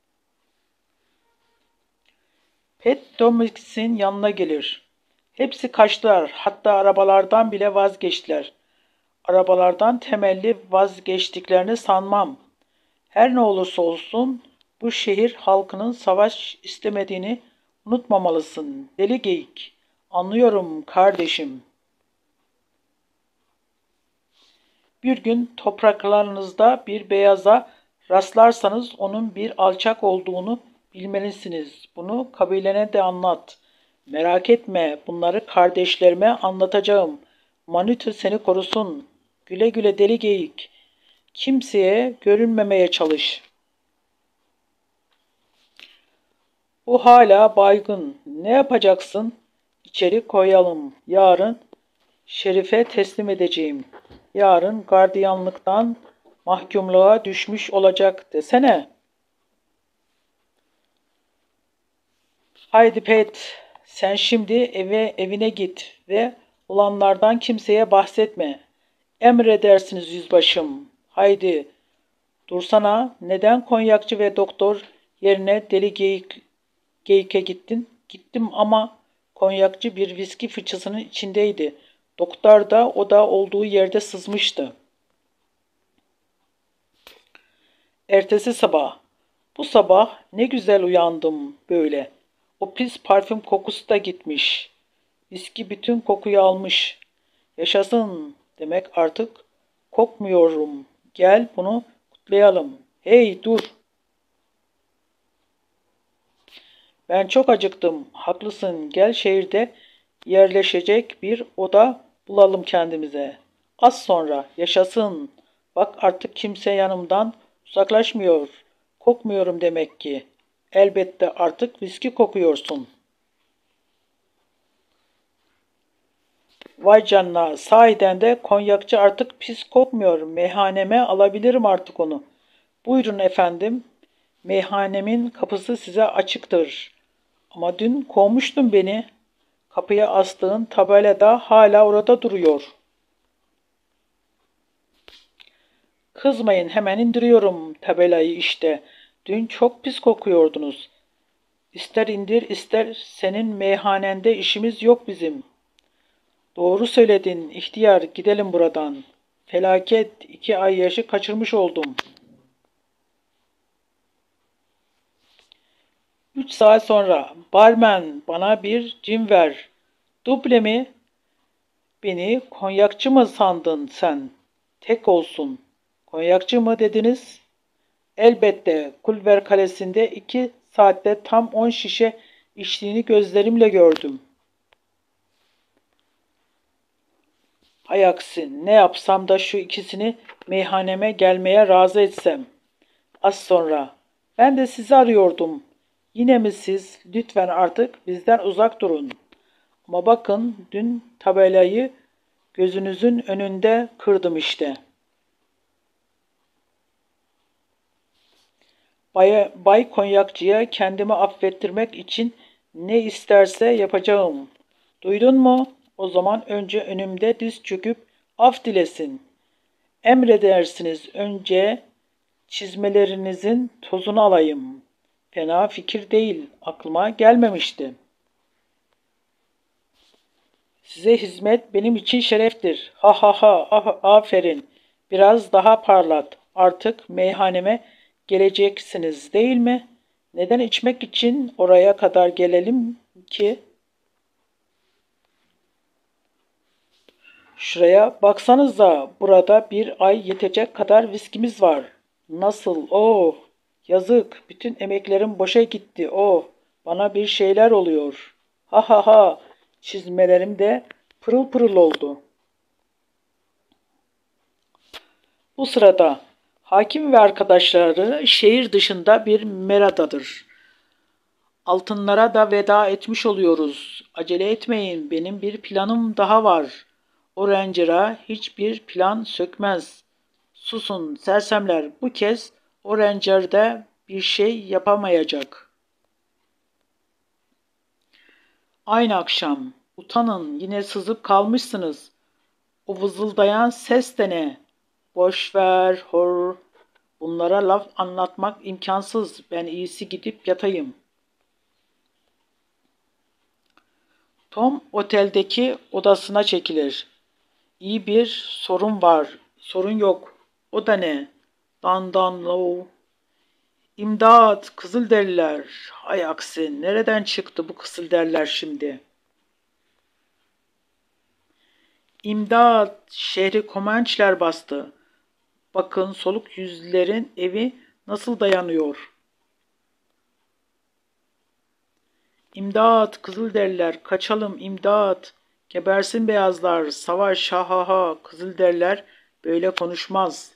Pet Domics'in yanına gelir. Hepsi kaçtılar, hatta arabalardan bile vazgeçtiler. Arabalardan temelli vazgeçtiklerini sanmam. Her ne olursa olsun bu şehir halkının savaş istemediğini unutmamalısın, deli geyik. Anlıyorum kardeşim. Bir gün topraklarınızda bir beyaza rastlarsanız onun bir alçak olduğunu bilmelisiniz. Bunu kabilene de anlat. Merak etme, bunları kardeşlerime anlatacağım. Manito seni korusun. Güle güle deli geyik. Kimseye görünmemeye çalış. Bu hala baygın. Ne yapacaksın? İçeri koyalım. Yarın Şerife teslim edeceğim. Yarın gardiyanlıktan mahkumluğa düşmüş olacak desene. Haydi Pet, sen şimdi eve evine git ve olanlardan kimseye bahsetme. Emredersiniz yüzbaşım. Haydi, dursana. Neden konyakçı ve doktor yerine deli geyik, geyike gittin? Gittim ama konyakçı bir viski fıçısının içindeydi. Doktor da o da olduğu yerde sızmıştı. Ertesi sabah. Bu sabah ne güzel uyandım böyle. O pis parfüm kokusu da gitmiş. Viski bütün kokuyu almış. Yaşasın demek artık kokmuyorum. Gel bunu kutlayalım. Hey dur. Ben çok acıktım. Haklısın. Gel şehirde yerleşecek bir oda bulalım kendimize. Az sonra yaşasın. Bak artık kimse yanımdan uzaklaşmıyor. Kokmuyorum demek ki. Elbette artık viski kokuyorsun. Vay canına, sahiden de konyakçı artık pis kokmuyor. Meyhaneme alabilirim artık onu. Buyurun efendim. Meyhanemin kapısı size açıktır. Ama dün kovmuştun beni. Kapıya astığın tabela da hala orada duruyor. Kızmayın, hemen indiriyorum tabelayı işte. Dün çok pis kokuyordunuz. İster indir ister senin meyhanende işimiz yok bizim. Doğru söyledin ihtiyar, gidelim buradan. Felaket, iki ay yaşı kaçırmış oldum. Üç saat sonra, barmen bana bir cin ver. Duble mi? Beni konyakçı mı sandın sen? Tek olsun. Konyakçı mı dediniz? Elbette Kulver Kalesi'nde iki saatte tam on şişe içtiğini gözlerimle gördüm. Hay aksi, ne yapsam da şu ikisini meyhaneme gelmeye razı etsem. Az sonra, ben de sizi arıyordum. Yine mi siz? Lütfen artık bizden uzak durun. Ama bakın dün tabelayı gözünüzün önünde kırdım işte. Bay, Bay Konyakçı'ya kendimi affettirmek için ne isterse yapacağım. Duydun mu? O zaman önce önümde diz çöküp af dilesin. Emredersiniz önce çizmelerinizin tozunu alayım. Fena fikir değil, aklıma gelmemişti. Size hizmet benim için şereftir. Ha ha ha, ah, aferin. Biraz daha parlat. Artık meyhaneme geleceksiniz değil mi? Neden içmek için oraya kadar gelelim ki? Şuraya baksanıza, burada bir ay yetecek kadar viskimiz var. Nasıl? Oh, yazık. Bütün emeklerim boşa gitti. Oh, bana bir şeyler oluyor. Ha ha ha. Çizmelerim de pırıl pırıl oldu. Bu sırada hakim ve arkadaşları şehir dışında bir meradadır. Altınlara da veda etmiş oluyoruz. Acele etmeyin, benim bir planım daha var. O Ranger'a hiçbir plan sökmez. Susun sersemler, bu kez o Ranger'de bir şey yapamayacak. Aynı akşam, utanın yine sızıp kalmışsınız. O vızıldayan ses de ne? Boş ver, hor. Bunlara laf anlatmak imkansız. Ben iyisi gidip yatayım. Tom oteldeki odasına çekilir. İyi bir sorun var. Sorun yok. O da ne? Dan dan low. İmdat, Kızılderililer. Hay aksi, nereden çıktı bu Kızılderililer şimdi? İmdat, şehri Komançlar bastı. Bakın soluk yüzlerin evi nasıl dayanıyor. İmdat, Kızılderililer, kaçalım, imdat. Gebersin beyazlar, savaş, ha ha ha. Kızılderililer böyle konuşmaz.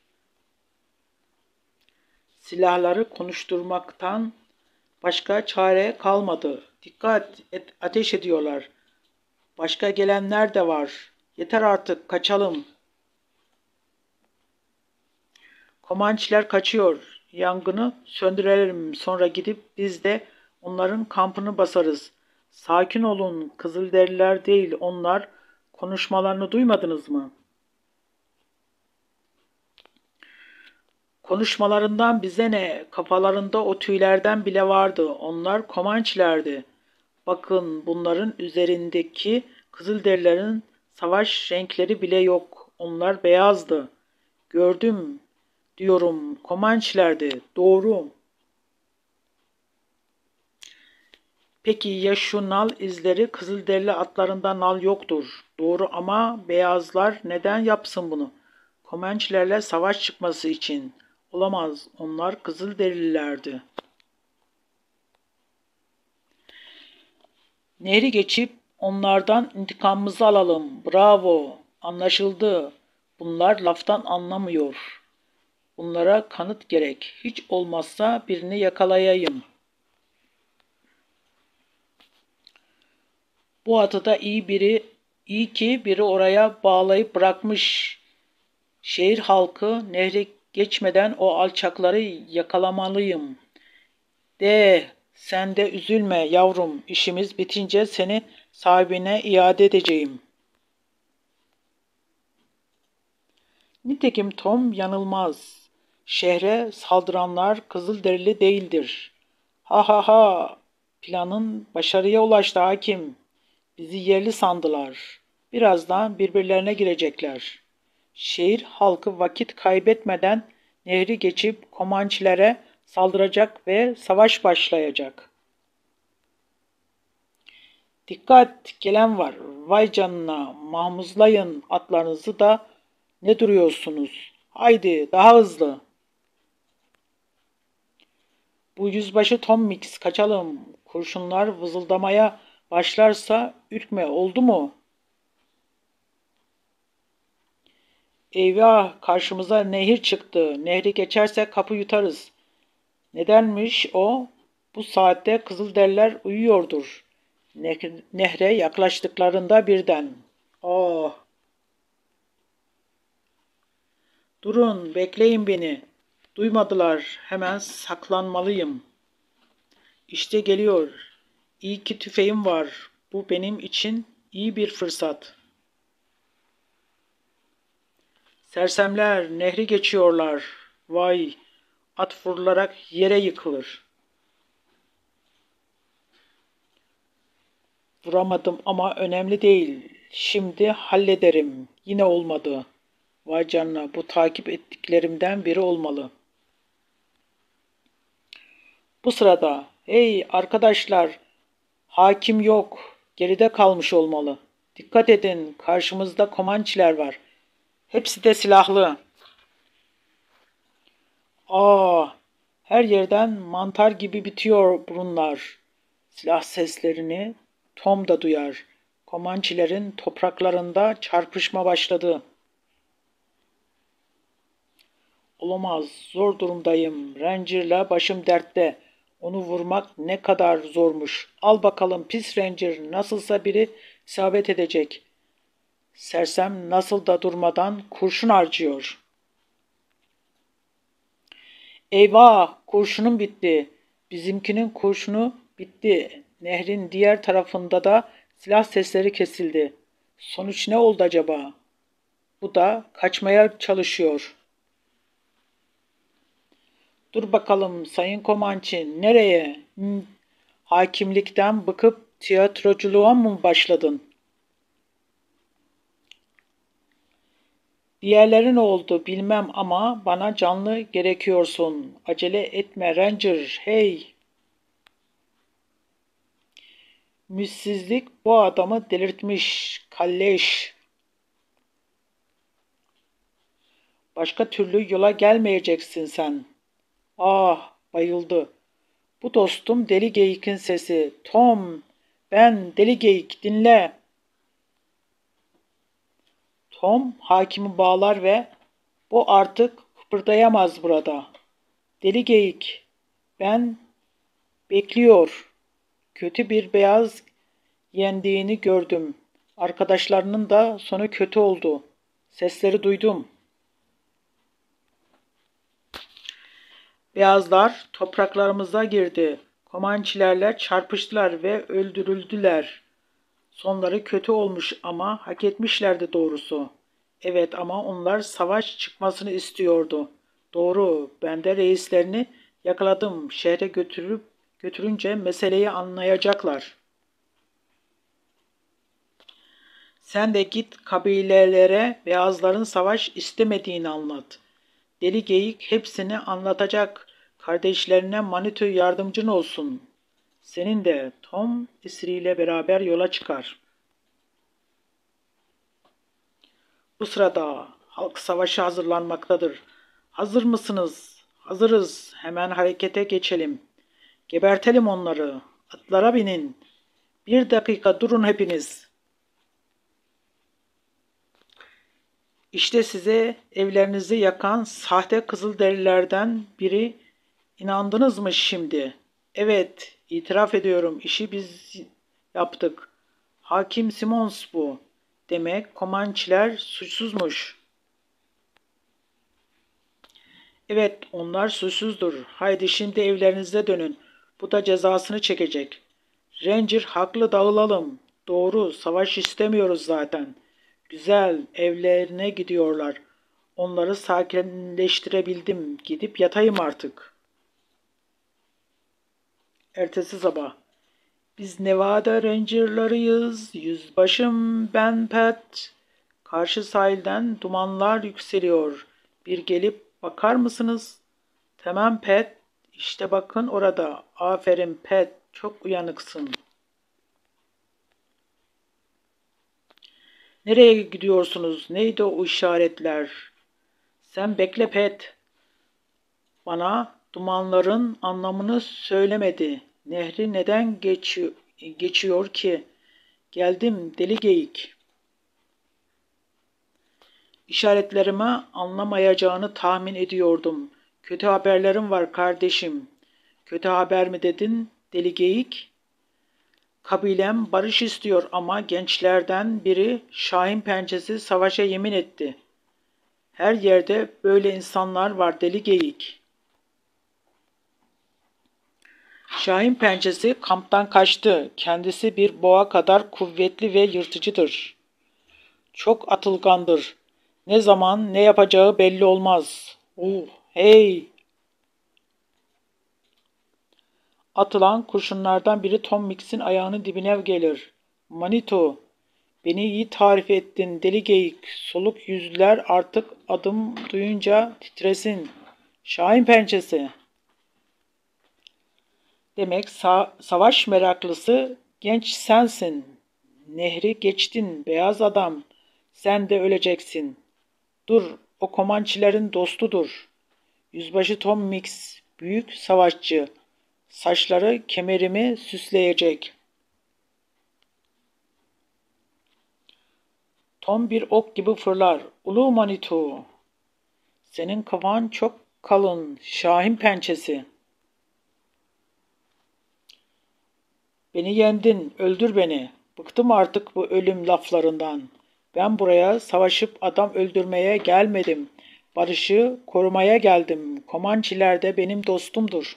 Silahları konuşturmaktan başka çare kalmadı. Dikkat et, ateş ediyorlar. Başka gelenler de var. Yeter artık, kaçalım. Komançiler kaçıyor. Yangını söndürelim. Sonra gidip biz de onların kampını basarız. Sakin olun. Kızılderililer değil onlar. Konuşmalarını duymadınız mı? Konuşmalarından bize ne? Kafalarında o tüylerden bile vardı. Onlar Komançilerdi. Bakın bunların üzerindeki Kızılderililerin savaş renkleri bile yok. Onlar beyazdı. Gördüm diyorum. Komançilerdi. Doğru. Peki ya şu nal izleri? Kızılderili atlarında nal yoktur. Doğru ama beyazlar neden yapsın bunu? Komançilerle savaş çıkması için. Olamaz. Onlar Kızılderililerdi. Nehri geçip onlardan intikamımızı alalım. Bravo. Anlaşıldı. Bunlar laftan anlamıyor. Bunlara kanıt gerek. Hiç olmazsa birini yakalayayım. Bu atı da iyi biri, iyi ki biri oraya bağlayıp bırakmış. Şehir halkı nehri geçmeden o alçakları yakalamalıyım. De, sen de üzülme yavrum. İşimiz bitince seni sahibine iade edeceğim. Nitekim Tom yanılmaz. Şehre saldıranlar Kızılderili değildir. Ha ha ha! Planın başarıya ulaştı hakim. Bizi yerli sandılar. Birazdan birbirlerine girecekler. Şehir halkı vakit kaybetmeden nehri geçip Komançilere saldıracak ve savaş başlayacak. Dikkat, gelen var. Vay canına, mahmuzlayın atlarınızı da ne duruyorsunuz? Haydi, daha hızlı. Bu yüzbaşı Tom Mix, kaçalım. Kurşunlar vızıldamaya başlarsa ürkme, oldu mu? Eyvah, karşımıza nehir çıktı. Nehri geçerse kapı yutarız. Nedenmiş o? Bu saatte Kızılderililer uyuyordur. Nehre yaklaştıklarında birden. Oh! Durun, bekleyin beni. Duymadılar, hemen saklanmalıyım. İşte geliyor. İyi ki tüfeğim var. Bu benim için iyi bir fırsat. Sersemler nehri geçiyorlar. Vay, at vurularak yere yıkılır. Vuramadım ama önemli değil. Şimdi hallederim. Yine olmadı. Vay canına, bu takip ettiklerimden biri olmalı. Bu sırada, hey arkadaşlar, hakim yok. Geride kalmış olmalı. Dikkat edin, karşımızda Komançiler var. Hepsi de silahlı. Aa, her yerden mantar gibi bitiyor burunlar. Silah seslerini Tom da duyar. Komançilerin topraklarında çarpışma başladı. Olamaz, zor durumdayım. Ranger'la başım dertte. Onu vurmak ne kadar zormuş. Al bakalım pis Ranger, nasılsa biri isabet edecek. Sersem nasıl da durmadan kurşun harcıyor. Eyvah, kurşunum bitti. Bizimkinin kurşunu bitti. Nehrin diğer tarafında da silah sesleri kesildi. Sonuç ne oldu acaba? Bu da kaçmaya çalışıyor. Dur bakalım Sayın Komançı, nereye? Hmm, hakimlikten bıkıp tiyatroculuğa mı başladın? Diğerleri ne oldu bilmem ama bana canlı gerekiyorsun. Acele etme Ranger, hey! Müssizlik bu adamı delirtmiş, kalleş. Başka türlü yola gelmeyeceksin sen. Ah, bayıldı. Bu dostum Deli Geyik'in sesi. Tom, ben Deli Geyik, dinle. Tom hakimi bağlar ve bu artık kıpırdayamaz burada. Deli Geyik, ben bekliyor. Kötü bir beyaz yendiğini gördüm. Arkadaşlarının da sonu kötü oldu. Sesleri duydum. Beyazlar topraklarımıza girdi. Komançilerle çarpıştılar ve öldürüldüler. Sonları kötü olmuş ama hak etmişlerdi doğrusu. Evet ama onlar savaş çıkmasını istiyordu. Doğru, ben de reislerini yakaladım. Şehre götürüp götürünce meseleyi anlayacaklar. Sen de git kabilelere beyazların savaş istemediğini anlat. Deli Geyik hepsini anlatacak. Kardeşlerine Manitou yardımcın olsun. Senin de Tom esiriyle beraber yola çıkar. Bu sırada halk savaşa hazırlanmaktadır. Hazır mısınız? Hazırız. Hemen harekete geçelim. Gebertelim onları. Atlara binin. Bir dakika durun hepiniz. İşte size evlerinizi yakan sahte Kızılderililerden biri, inandınız mı şimdi? Evet, itiraf ediyorum, işi biz yaptık. Hakim Simons bu. Demek Komançiler suçsuzmuş. Evet, onlar suçsuzdur. Haydi şimdi evlerinize dönün. Bu da cezasını çekecek. Ranger haklı, dağılalım. Doğru, savaş istemiyoruz zaten. Güzel, evlerine gidiyorlar. Onları sakinleştirebildim. Gidip yatayım artık. Ertesi sabah. Biz Nevada Ranger'larıyız. Yüzbaşım ben Pat. Karşı sahilden dumanlar yükseliyor. Bir gelip bakar mısınız? Tamam Pat. İşte bakın orada. Aferin Pat. Çok uyanıksın. Nereye gidiyorsunuz? Neydi o işaretler? Sen bekle Pat. Bana dumanların anlamını söylemedi. Nehri neden geçi geçiyor ki? Geldim deli geyik. İşaretlerimi anlamayacağını tahmin ediyordum. Kötü haberlerim var kardeşim. Kötü haber mi dedin deli geyik? Kabilem barış istiyor ama gençlerden biri Şahin Pençesi savaşa yemin etti. Her yerde böyle insanlar var deli geyik. Şahin Pençesi kamptan kaçtı. Kendisi bir boğa kadar kuvvetli ve yırtıcıdır. Çok atılgandır. Ne zaman ne yapacağı belli olmaz. Uh, hey! Atılan kurşunlardan biri Tom Mix'in ayağının dibine gelir. Manito, beni iyi tarif ettin deli geyik. Soluk yüzlüler artık adım duyunca titresin. Şahin pençesi. Demek sa- savaş meraklısı genç sensin. Nehri geçtin beyaz adam. Sen de öleceksin. Dur, o Komançilerin dostudur. Yüzbaşı Tom Mix, büyük savaşçı. Saçları kemerimi süsleyecek. Tom bir ok gibi fırlar. Ulu Manitou, senin kafan çok kalın, Şahin pençesi. Beni yendin, öldür beni. Bıktım artık bu ölüm laflarından. Ben buraya savaşıp adam öldürmeye gelmedim. Barışı korumaya geldim. Komançiler de benim dostumdur.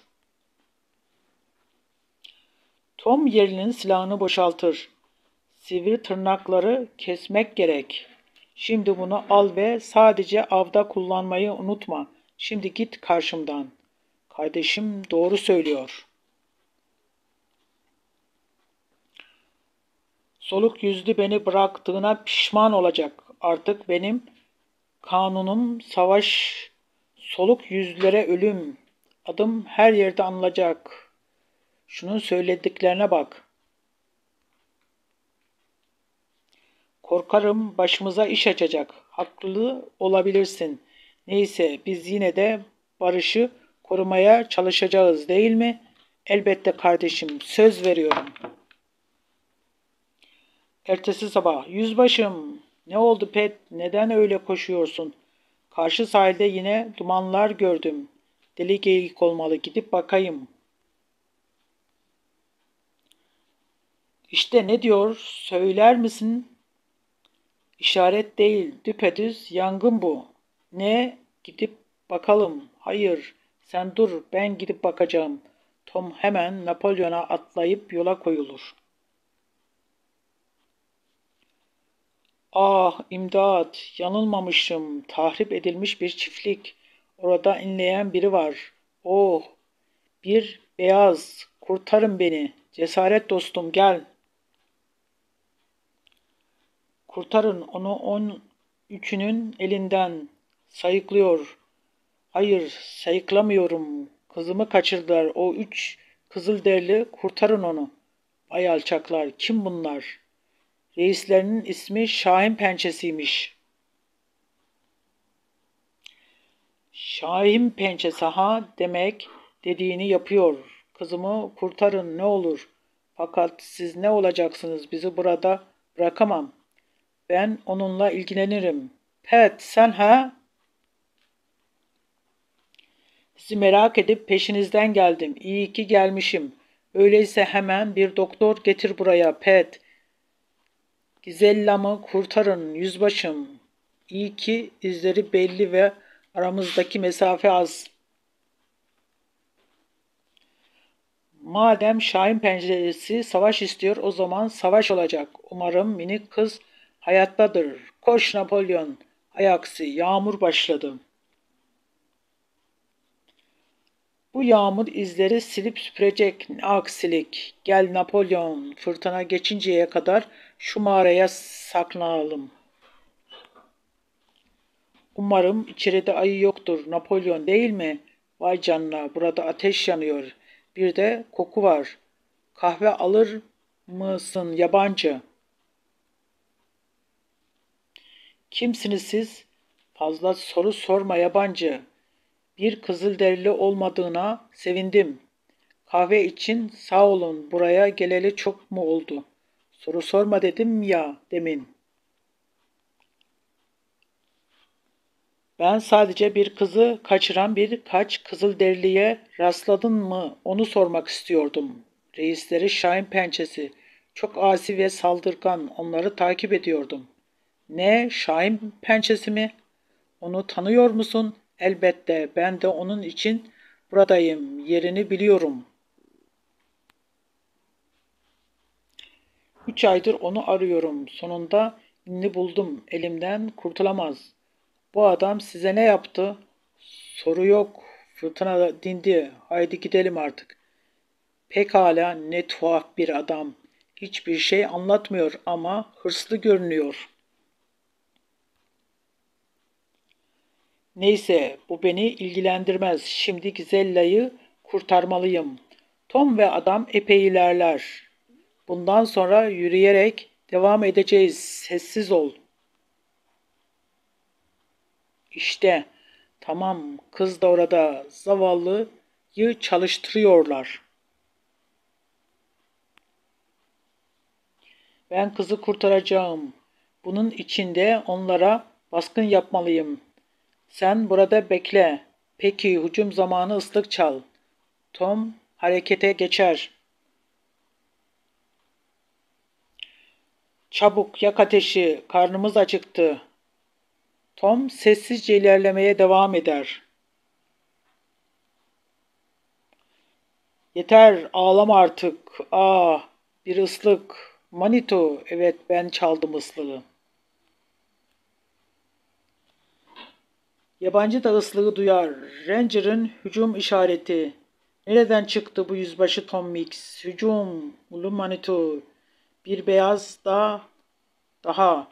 Tom yerinin silahını boşaltır. Sivri tırnakları kesmek gerek. Şimdi bunu al ve sadece avda kullanmayı unutma. Şimdi git karşımdan. Kardeşim doğru söylüyor. Soluk yüzlü beni bıraktığına pişman olacak. Artık benim kanunum savaş. Soluk yüzlülere ölüm. Adım her yerde anılacak. Şunun söylediklerine bak. Korkarım başımıza iş açacak. Haklı olabilirsin. Neyse biz yine de barışı korumaya çalışacağız değil mi? Elbette kardeşim, söz veriyorum. Ertesi sabah, yüzbaşım, ne oldu Pet, neden öyle koşuyorsun? Karşı sahilde yine dumanlar gördüm. Deli geyik olmalı, gidip bakayım. İşte ne diyor, söyler misin? İşaret değil, düpedüz yangın bu. Ne? Gidip bakalım. Hayır, sen dur, ben gidip bakacağım. Tom hemen Napolyon'a atlayıp yola koyulur. Ah, imdat, yanılmamışım. Tahrip edilmiş bir çiftlik. Orada inleyen biri var. Oh, bir beyaz. Kurtarın beni. Cesaret dostum, gel. Kurtarın onu on üçünün elinden. Sayıklıyor. Hayır, sayıklamıyorum. Kızımı kaçırdılar. O üç kızılderili, kurtarın onu. Vay alçaklar, kim bunlar? Reislerinin ismi Şahin Pençesi'ymiş. Şahin Pençesi ha demek dediğini yapıyor. Kızımı kurtarın ne olur. Fakat siz ne olacaksınız? Bizi burada bırakamam. Ben onunla ilgilenirim. Pet sen ha? Sizi merak edip peşinizden geldim. İyi ki gelmişim. Öyleyse hemen bir doktor getir buraya Pet. Gizellamı kurtarın yüzbaşım. İyi ki izleri belli ve aramızdaki mesafe az. Madem Şahin penceresi savaş istiyor, o zaman savaş olacak. Umarım minik kız hayattadır. Koş Napolyon. Hay aksi, yağmur başladı. Bu yağmur izleri silip süpürecek. Ne aksilik. Gel Napolyon, fırtına geçinceye kadar şu mağaraya saklanalım. Umarım içeride ayı yoktur. Napolyon değil mi? Vay canına, burada ateş yanıyor. Bir de koku var. Kahve alır mısın yabancı? Kimsiniz siz? Fazla soru sorma yabancı. Bir Kızılderili olmadığına sevindim. Kahve için sağ olun, buraya geleli çok mu oldu? Soru sorma dedim ya demin. Ben sadece bir kızı kaçıran birkaç Kızılderiliye rastladın mı onu sormak istiyordum. Reisleri Şahin Pençesi. Çok asi ve saldırgan, onları takip ediyordum. Ne, Şahin Pençesi mi? Onu tanıyor musun? Elbette, ben de onun için buradayım, yerini biliyorum. Üç aydır onu arıyorum. Sonunda inni buldum. Elimden kurtulamaz. Bu adam size ne yaptı? Soru yok. Fırtına dindi. Haydi gidelim artık. Pekala, ne tuhaf bir adam. Hiçbir şey anlatmıyor ama hırslı görünüyor. Neyse, bu beni ilgilendirmez. Şimdi Gizella'yı kurtarmalıyım. Tom ve adam epey ilerler. Bundan sonra yürüyerek devam edeceğiz. Sessiz ol. İşte, tamam, kız da orada. Zavallıyı çalıştırıyorlar. Ben kızı kurtaracağım. Bunun içinde onlara baskın yapmalıyım. Sen burada bekle. Peki, hücum zamanı ıslık çal. Tom harekete geçer. Çabuk yak ateşi, karnımız acıktı. Tom sessizce ilerlemeye devam eder. Yeter, ağlama artık. Ah, bir ıslık. Manito, evet ben çaldım ıslığı. Yabancı da ıslığı duyar. Ranger'ın hücum işareti. Nereden çıktı bu yüzbaşı Tom Mix? Hücum, ulu Manito. Bir beyaz da daha.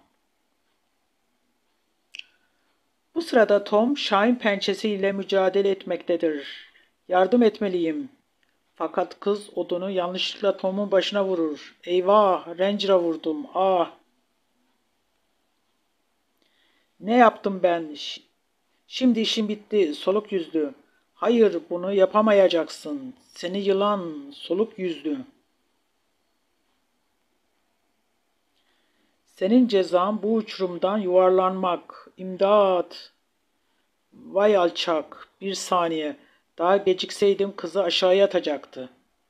Bu sırada Tom Şahin pençesiyle mücadele etmektedir. Yardım etmeliyim. Fakat kız odunu yanlışlıkla Tom'un başına vurur. Eyvah, Ranger'a vurdum. Ah, ne yaptım ben? Ş- Şimdi işim bitti. Soluk yüzlü. Hayır, bunu yapamayacaksın. Seni yılan, soluk yüzlü. Senin cezan bu uçurumdan yuvarlanmak. İmdat. Vay alçak. Bir saniye. Daha gecikseydim kızı aşağıya atacaktı.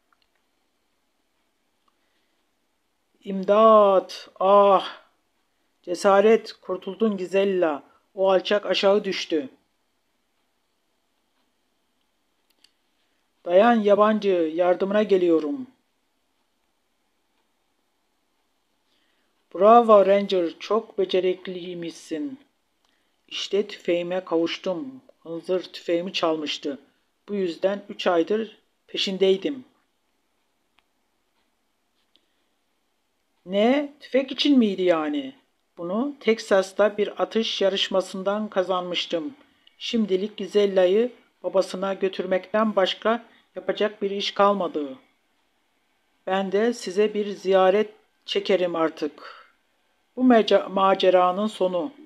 İmdat. Ah. Cesaret. Kurtuldun Gizella. O alçak aşağı düştü. Dayan yabancı. Yardımına geliyorum. Bravo Ranger. Çok becerikliymişsin. İşte tüfeğime kavuştum. Hınzır tüfeğimi çalmıştı. Bu yüzden üç aydır peşindeydim. Ne? Tüfek için miydi yani? Bunu Teksas'ta bir atış yarışmasından kazanmıştım. Şimdilik Gizella'yı babasına götürmekten başka yapacak bir iş kalmadı. Ben de size bir ziyaret çekerim artık. Bu maceranın sonu.